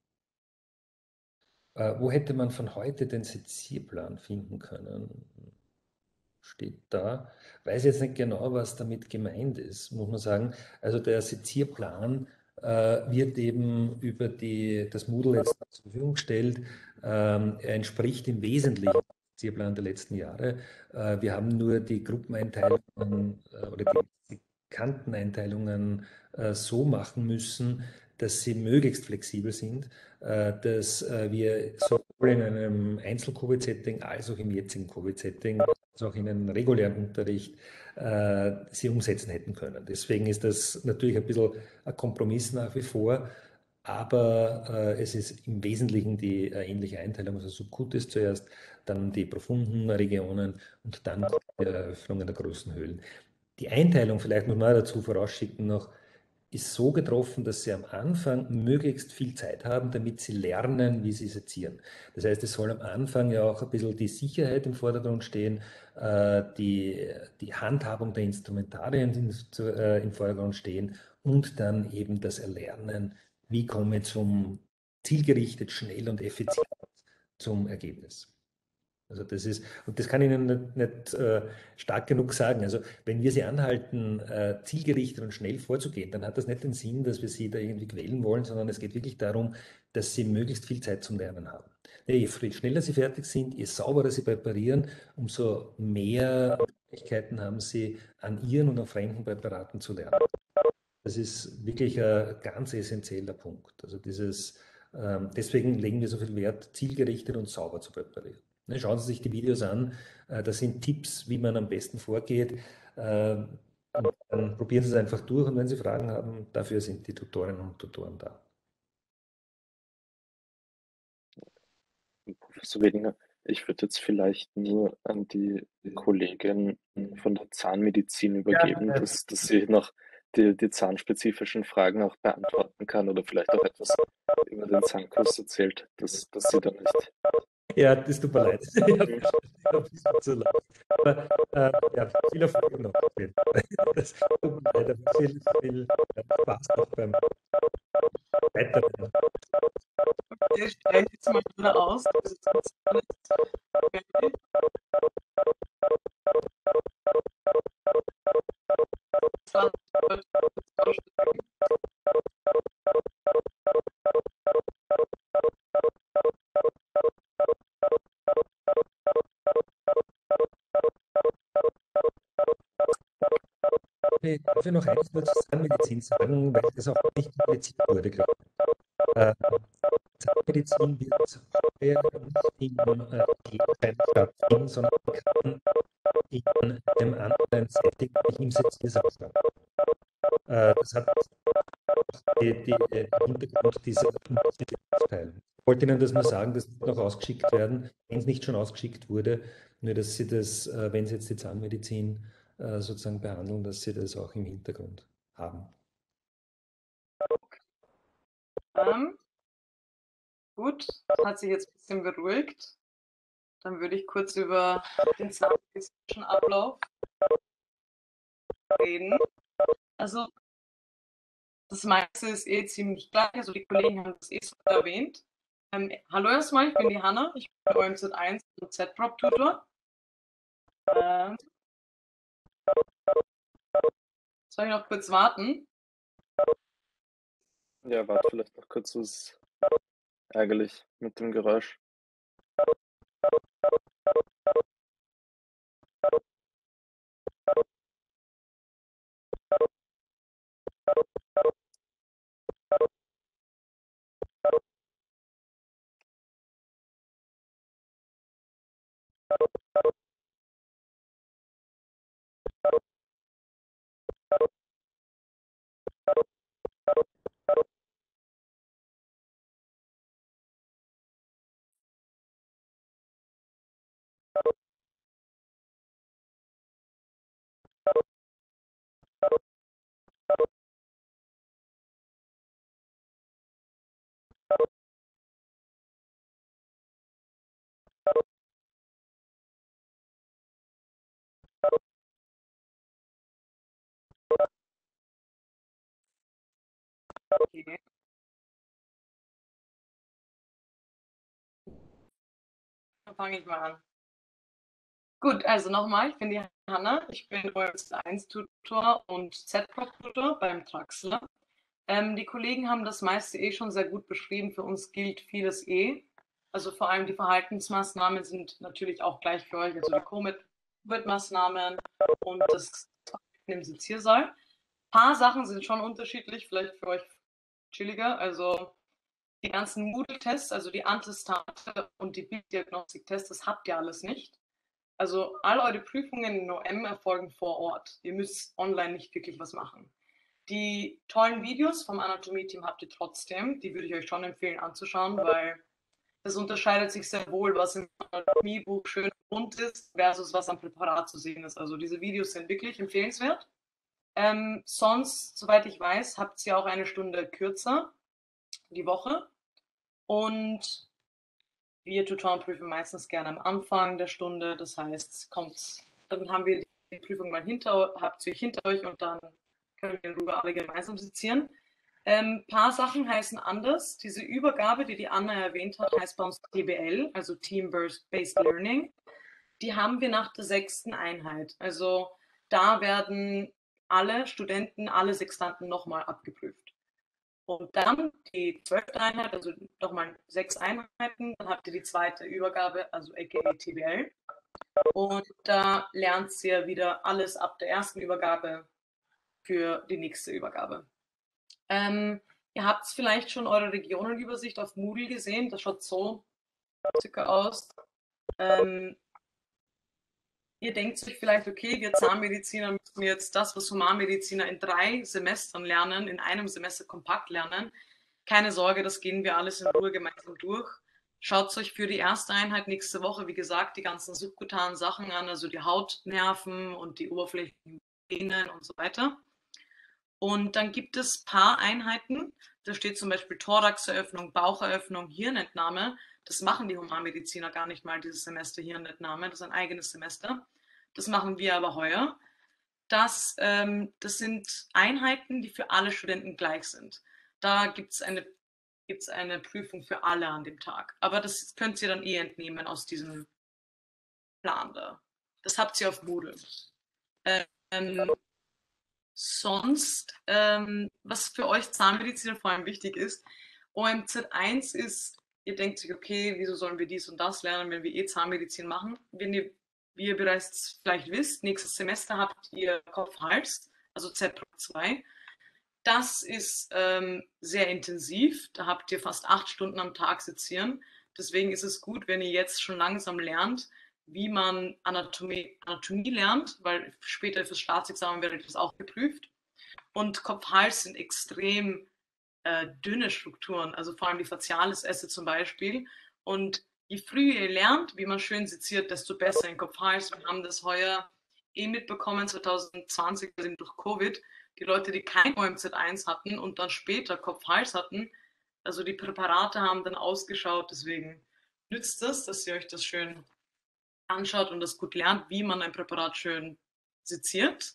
Äh, wo hätte man von heute den Sezierplan finden können? Steht da. Weiß jetzt nicht genau, was damit gemeint ist, muss man sagen. Also der Sezierplan äh, wird eben über die, das Moodle jetzt zur Verfügung gestellt. Ähm, er entspricht im Wesentlichen dem Sezierplan der letzten Jahre. Äh, wir haben nur die Gruppeneinteilungen äh, oder die, die Kanteneinteilungen äh, so machen müssen, dass sie möglichst flexibel sind, äh, dass äh, wir sowohl in einem Einzel-Covid-Setting als auch im jetzigen Covid-Setting, als auch in einem regulären Unterricht, äh, sie umsetzen hätten können. Deswegen ist das natürlich ein bisschen ein Kompromiss nach wie vor, aber äh, es ist im Wesentlichen die äh, ähnliche Einteilung, also Subcutis zuerst, dann die profunden Regionen und dann die Eröffnungen der großen Höhlen. Die Einteilung, vielleicht muss man dazu vorausschicken noch, ist so getroffen, dass sie am Anfang möglichst viel Zeit haben, damit sie lernen, wie sie sezieren. Das heißt, es soll am Anfang ja auch ein bisschen die Sicherheit im Vordergrund stehen, äh, die, die Handhabung der Instrumentarien im Vordergrund stehen und dann eben das Erlernen, wie komme ich zum zielgerichtet, schnell und effizient zum Ergebnis. Also das ist, und das kann ich Ihnen nicht, nicht äh, stark genug sagen. Also wenn wir Sie anhalten, äh, zielgerichtet und schnell vorzugehen, dann hat das nicht den Sinn, dass wir Sie da irgendwie quälen wollen, sondern es geht wirklich darum, dass Sie möglichst viel Zeit zum Lernen haben. Ja, je schneller Sie fertig sind, je sauberer Sie präparieren, umso mehr Möglichkeiten haben Sie, an Ihren und an fremden Präparaten zu lernen. Das ist wirklich ein ganz essentieller Punkt. Also dieses, ähm, deswegen legen wir so viel Wert, zielgerichtet und sauber zu präparieren. Ne, schauen Sie sich die Videos an, äh, das sind Tipps, wie man am besten vorgeht. Äh, und dann probieren Sie es einfach durch und wenn Sie Fragen haben, dafür sind die Tutorinnen und Tutoren da. Professor Wedinger, ich würde jetzt vielleicht nur an die Kollegin von der Zahnmedizin übergeben, Ja, dass, dass sie noch die, die zahnspezifischen Fragen auch beantworten kann oder vielleicht auch etwas über den Zahnkurs erzählt, dass, dass sie da nicht. Ja, das tut mir leid. Ich habe ein bisschen zu lang. Aber äh, ja, viel Erfolg noch. Das tut mir leid, aber viel, viel Spaß noch beim Weiteren. Ich steige jetzt mal wieder aus. Das ist jetzt nicht okay. Darf ich noch eins zur Zahnmedizin sagen, weil das auch nicht kompliziert wurde, glaube ich. Äh, Zahnmedizin wird heuer nicht in äh, Gegenschein stattfinden, sondern kann in einem anderen Setting im Seziersaal statt. Äh, das hat die, die, die Hintergrund dieser Teil. Ich wollte Ihnen das nur sagen, das wird noch ausgeschickt werden, wenn es nicht schon ausgeschickt wurde, nur dass Sie das, äh, wenn Sie jetzt die Zahnmedizin äh, sozusagen behandeln, dass Sie das auch im Hintergrund haben. Ähm, gut, das hat sich jetzt ein bisschen beruhigt. Dann würde ich kurz über den zahnmedizinischen Ablauf reden. Also das meiste ist eh ziemlich gleich, also die Kollegen haben das eh so erwähnt. Ähm, hallo erstmal, ich bin die Hanna, ich bin O M Z eins und Z-Prop-Tutor. Ähm, soll ich noch kurz warten? Ja, warte vielleicht noch kurz, das ist ärgerlich mit dem Geräusch. Okay. Dann fange ich mal an. Gut, also nochmal, ich bin die Hanna, ich bin O M Z eins Tutor und Z-Prop-Tutor beim Traxler. Ähm, die Kollegen haben das meiste eh schon sehr gut beschrieben, für uns gilt vieles eh. Also vor allem die Verhaltensmaßnahmen sind natürlich auch gleich für euch, also die Covid-Maßnahmen und das im Seziersaal. Ein paar Sachen sind schon unterschiedlich, vielleicht für euch chilliger, also die ganzen Moodle-Tests, also die Antestate und die Bilddiagnostik-Tests, das habt ihr alles nicht. Also all eure Prüfungen in O M erfolgen vor Ort. Ihr müsst online nicht wirklich was machen. Die tollen Videos vom Anatomie-Team habt ihr trotzdem. Die würde ich euch schon empfehlen anzuschauen, weil das unterscheidet sich sehr wohl, was im Anatomiebuch schön bunt ist, versus was am Präparat zu sehen ist. Also diese Videos sind wirklich empfehlenswert. Ähm, sonst, soweit ich weiß, habt ihr auch eine Stunde kürzer die Woche. Und wir Tutoren prüfen meistens gerne am Anfang der Stunde. Das heißt, kommt, dann haben wir die Prüfung mal hinter, habt ihr hinter euch und dann können wir in Ruhe alle gemeinsam sezieren. Ein ähm, paar Sachen heißen anders. Diese Übergabe, die die Anna erwähnt hat, heißt bei uns T B L, also Team-Based Learning. Die haben wir nach der sechsten Einheit. Also da werden alle Studenten, alle Sextanten nochmal abgeprüft. Und dann die zwölfte Einheit, also nochmal sechs Einheiten, dann habt ihr die zweite Übergabe, also aka T B L. Und da lernt ihr wieder alles ab der ersten Übergabe für die nächste Übergabe. Ähm, ihr habt vielleicht schon eure Regionenübersicht auf Moodle gesehen, das schaut so circa aus. Ähm, ihr denkt euch vielleicht, okay, wir Zahnmediziner müssen jetzt das, was Humanmediziner in drei Semestern lernen, in einem Semester kompakt lernen. Keine Sorge, das gehen wir alles in Ruhe gemeinsam durch. Schaut euch für die erste Einheit nächste Woche, wie gesagt, die ganzen subkutanen Sachen an, also die Hautnerven und die oberflächlichen Venen und so weiter. Und dann gibt es ein paar Einheiten, da steht zum Beispiel Thoraxeröffnung, Baucheröffnung, Hirnentnahme. Das machen die Humanmediziner gar nicht mal dieses Semester, Hirnentnahme, das ist ein eigenes Semester. Das machen wir aber heuer. Das, ähm, das sind Einheiten, die für alle Studenten gleich sind. Da gibt es eine, gibt's eine Prüfung für alle an dem Tag. Aber das könnt ihr dann eh entnehmen aus diesem Plan da. Das habt ihr auf Moodle. Ähm, sonst, ähm, was für euch Zahnmediziner vor allem wichtig ist, O M Z eins ist, ihr denkt sich, okay, wieso sollen wir dies und das lernen, wenn wir eh Zahnmedizin machen? Wenn ihr, wie ihr bereits vielleicht wisst, nächstes Semester habt ihr Kopf-Hals, also Z zwei. Das ist ähm, sehr intensiv. Da habt ihr fast acht Stunden am Tag sezieren. Deswegen ist es gut, wenn ihr jetzt schon langsam lernt, wie man Anatomie, Anatomie lernt, weil später fürs Staatsexamen werde das auch geprüft. Und Kopf-Hals sind extrem äh, dünne Strukturen, also vor allem die Facialis-Esse zum Beispiel. Und je früher ihr lernt, wie man schön seziert, desto besser in Kopf-Hals. Wir haben das heuer eh mitbekommen, zwanzig zwanzig, also durch Covid, die Leute, die kein O M Z eins hatten und dann später Kopf-Hals hatten, also die Präparate haben dann ausgeschaut, deswegen nützt das, dass ihr euch das schön anschaut und das gut lernt, wie man ein Präparat schön seziert.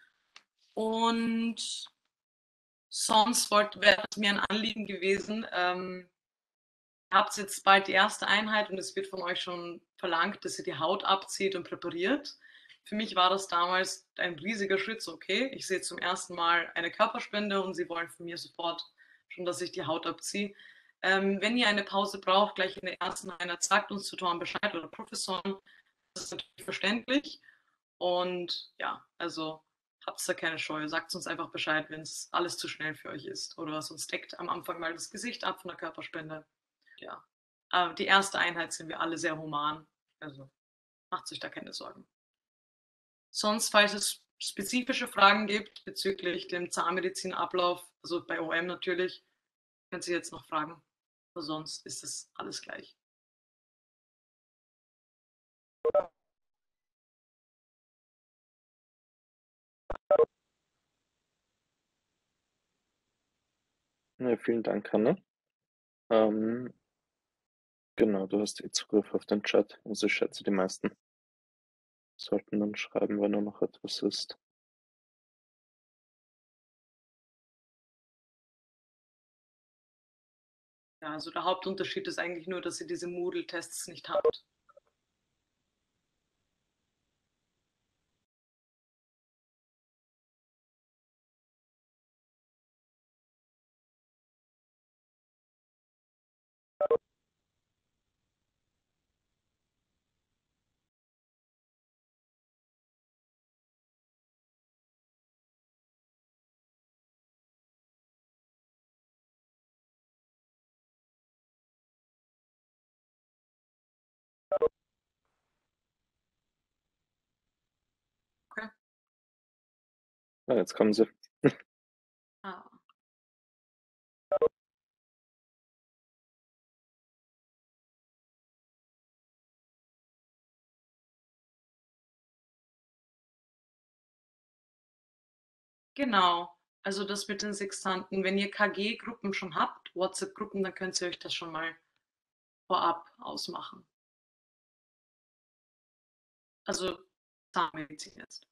Und sonst wäre es mir ein Anliegen gewesen, ähm, ihr habt jetzt bald die erste Einheit und es wird von euch schon verlangt, dass ihr die Haut abzieht und präpariert. Für mich war das damals ein riesiger Schritt, so okay, ich sehe zum ersten Mal eine Körperspende und sie wollen von mir sofort schon, dass ich die Haut abziehe. Ähm, wenn ihr eine Pause braucht, gleich in der ersten Einheit, sagt uns Tutoren Bescheid oder Professoren, das ist natürlich verständlich. Und ja, also habt da keine Scheu, sagt uns einfach Bescheid, wenn es alles zu schnell für euch ist. Oder sonst deckt am Anfang mal das Gesicht ab von der Körperspende. Ja, aber die erste Einheit sind wir alle sehr human. Also macht euch da keine Sorgen. Sonst, falls es spezifische Fragen gibt bezüglich dem Zahnmedizinablauf, also bei O M natürlich, könnt ihr jetzt noch fragen. Aber sonst ist es alles gleich. Ja, vielen Dank, Hanna. Ähm, genau, du hast eh Zugriff auf den Chat. Also ich schätze, die meisten sollten dann schreiben, wenn da noch etwas ist. Ja, also der Hauptunterschied ist eigentlich nur, dass ihr diese Moodle-Tests nicht habt. Okay. Ja, jetzt kommen sie. Ah. Genau, also das mit den Sextanten. Wenn ihr K G-Gruppen schon habt, WhatsApp-Gruppen, dann könnt ihr euch das schon mal vorab ausmachen. Also Zahnmedizin jetzt.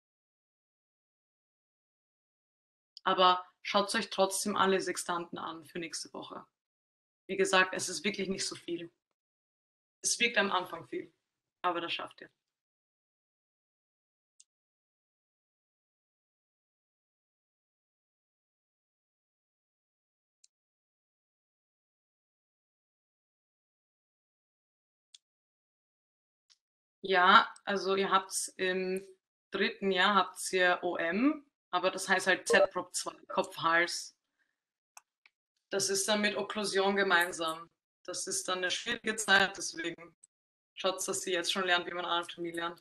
Aber schaut euch trotzdem alle Sextanten an für nächste Woche. Wie gesagt, es ist wirklich nicht so viel. Es wirkt am Anfang viel, aber das schafft ihr. Ja, also ihr habt im dritten Jahr habt ihr O M, aber das heißt halt Z Prop zwei, Kopf, Hals. Das ist dann mit Okklusion gemeinsam. Das ist dann eine schwierige Zeit, deswegen schaut, dass sie jetzt schon lernt, wie man Anatomie lernt.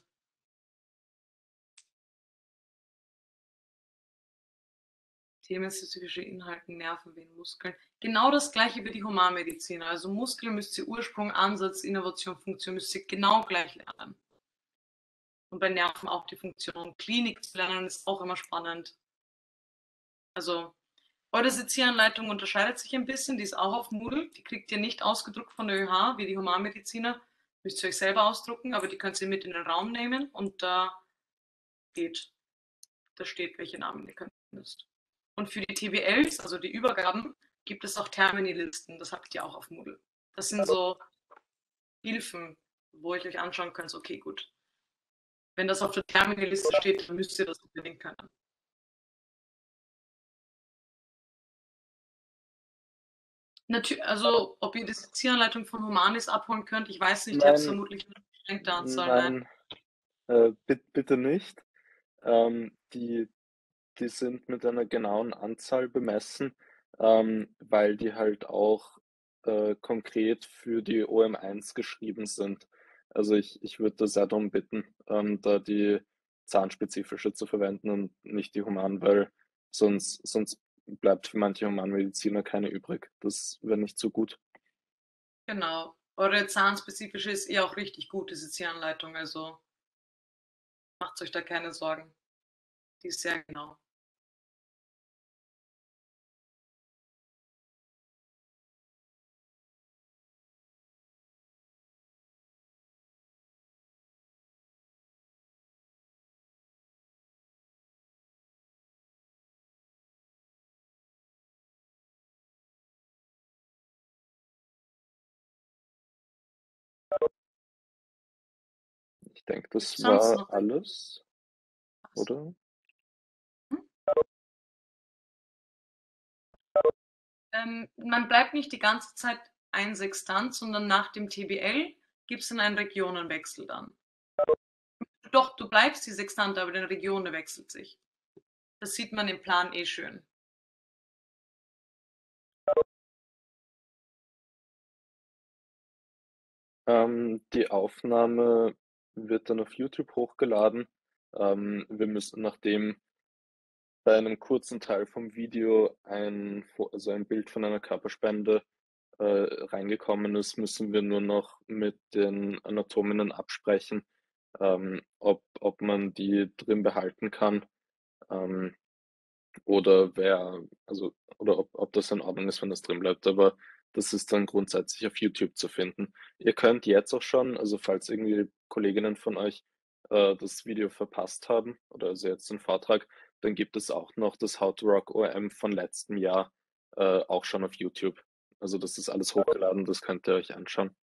Themenspezifische Inhalte, Nerven, Venen, Muskeln. Genau das gleiche wie die Humanmedizin. Also Muskeln müsst ihr Ursprung, Ansatz, Innovation, Funktion müsst ihr genau gleich lernen. Und bei Nerven auch die Funktion. Klinik zu lernen ist auch immer spannend. Also eure Sezieranleitung unterscheidet sich ein bisschen. Die ist auch auf Moodle. Die kriegt ihr nicht ausgedruckt von der ÖH, wie die Humanmediziner. Müsst ihr euch selber ausdrucken, aber die könnt ihr mit in den Raum nehmen und da geht, da steht, welche Namen ihr können müsst. Und für die T B Ls, also die Übergaben, gibt es auch Termini-Listen. Das habt ihr auch auf Moodle. Das sind so Hilfen, wo ich euch anschauen könnt, okay, gut. Wenn das auf der Termini-Liste steht, dann müsst ihr das unbedingt können. Natürlich, also ob ihr die Sezieranleitung von Humanis abholen könnt, ich weiß nicht, ihr habt vermutlich eine beschränkte Anzahl. Nein, nein. Äh, bitte nicht. Ähm, die, die sind mit einer genauen Anzahl bemessen, ähm, weil die halt auch äh, konkret für die O M eins geschrieben sind. Also ich, ich würde da sehr darum bitten, ähm, da die zahnspezifische zu verwenden und nicht die human, weil sonst, sonst bleibt für manche Humanmediziner keine übrig. Das wäre nicht so gut. Genau. Eure zahnspezifische ist eh auch richtig gut, diese Ziehanleitung. Also macht euch da keine Sorgen. Die ist sehr genau. Ich denke, das Sonst war noch alles, was? oder? Hm? Ähm, man bleibt nicht die ganze Zeit ein Sextant, sondern nach dem T B L gibt es dann einen Regionenwechsel dann. Doch, du bleibst die Sextante, aber deine Region wechselt sich. Das sieht man im Plan eh schön. Ähm, die Aufnahme wird dann auf YouTube hochgeladen. Ähm, wir müssen, nachdem bei einem kurzen Teil vom Video ein, Fo- also ein Bild von einer Körperspende äh, reingekommen ist, müssen wir nur noch mit den Anatominnen absprechen, ähm, ob, ob man die drin behalten kann. Ähm, oder wer, also, oder ob, ob das in Ordnung ist, wenn das drin bleibt. Aber das ist dann grundsätzlich auf YouTube zu finden. Ihr könnt jetzt auch schon, also falls irgendwie Kolleginnen von euch äh, das Video verpasst haben, oder also jetzt den Vortrag, dann gibt es auch noch das How to Rock O R M von letztem Jahr äh, auch schon auf YouTube. Also das ist alles hochgeladen, das könnt ihr euch anschauen.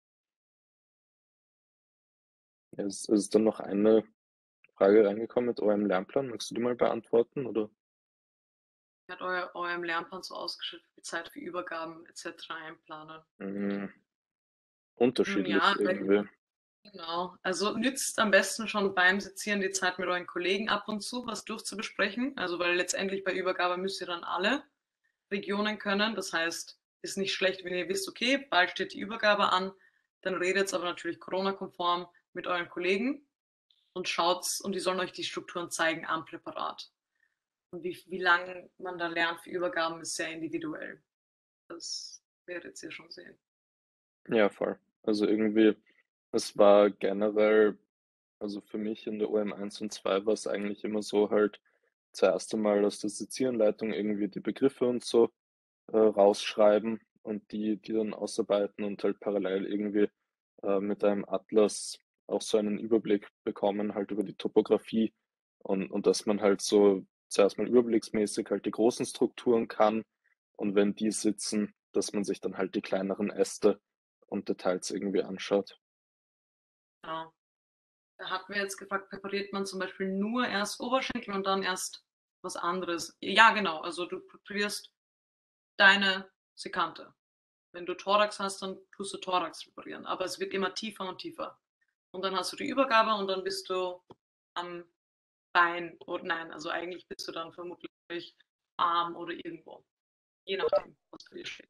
Ja, es ist dann noch eine Frage reingekommen mit eurem Lernplan. Magst du die mal beantworten, oder? Wie hat euer, eurem Lernplan so ausgeschüttet, wie Zeit für Übergaben et cetera einplanen? Mm, Nun unterschiedlich ja, irgendwie. genau. Also nützt am besten schon beim Sezieren die Zeit mit euren Kollegen ab und zu was durchzubesprechen. Also weil letztendlich bei Übergabe müsst ihr dann alle Regionen können. Das heißt, ist nicht schlecht, wenn ihr wisst, okay, bald steht die Übergabe an, dann redet es aber natürlich Corona-konform mit euren Kollegen und schaut's und die sollen euch die Strukturen zeigen am Präparat. Und wie, wie lange man da lernt für Übergaben, ist sehr individuell. Das werdet ihr schon sehen. Ja, voll. Also irgendwie, es war generell, also für mich in der O M eins und zwei war es eigentlich immer so halt zuerst einmal aus der Sezieranleitung irgendwie die Begriffe und so äh, rausschreiben und die, die dann ausarbeiten und halt parallel irgendwie äh, mit einem Atlas auch so einen Überblick bekommen, halt über die Topographie und, und dass man halt so zuerst mal überblicksmäßig halt die großen Strukturen kann und wenn die sitzen, dass man sich dann halt die kleineren Äste und Details irgendwie anschaut. Ja. Da hatten wir jetzt gefragt, präpariert man zum Beispiel nur erst Oberschenkel und dann erst was anderes? Ja, genau. Also du präparierst deine Sekante. Wenn du Thorax hast, dann tust du Thorax präparieren. Aber es wird immer tiefer und tiefer. Und dann hast du die Übergabe und dann bist du am Bein. Oder nein, also eigentlich bist du dann vermutlich Arm oder irgendwo. Je nachdem, was für dir steht.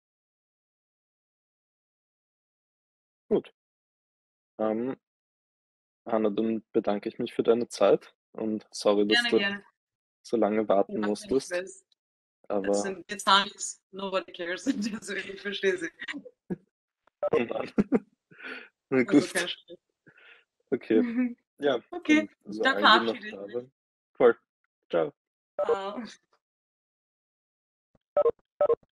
Gut. Ähm, Hanna, dann bedanke ich mich für deine Zeit und sorry, dass Gerne, du gerne. so lange warten Ja, ich musstest. weiß. Das Aber sind jetzt Zahlis. Nobody cares. Also ich verstehe sie. oh Mann. Na Also kein gut. Stress. Okay. Ja, Okay, dann also dann allen, die noch verabschiede ich da mich. waren. Voll. Ciao. Ciao.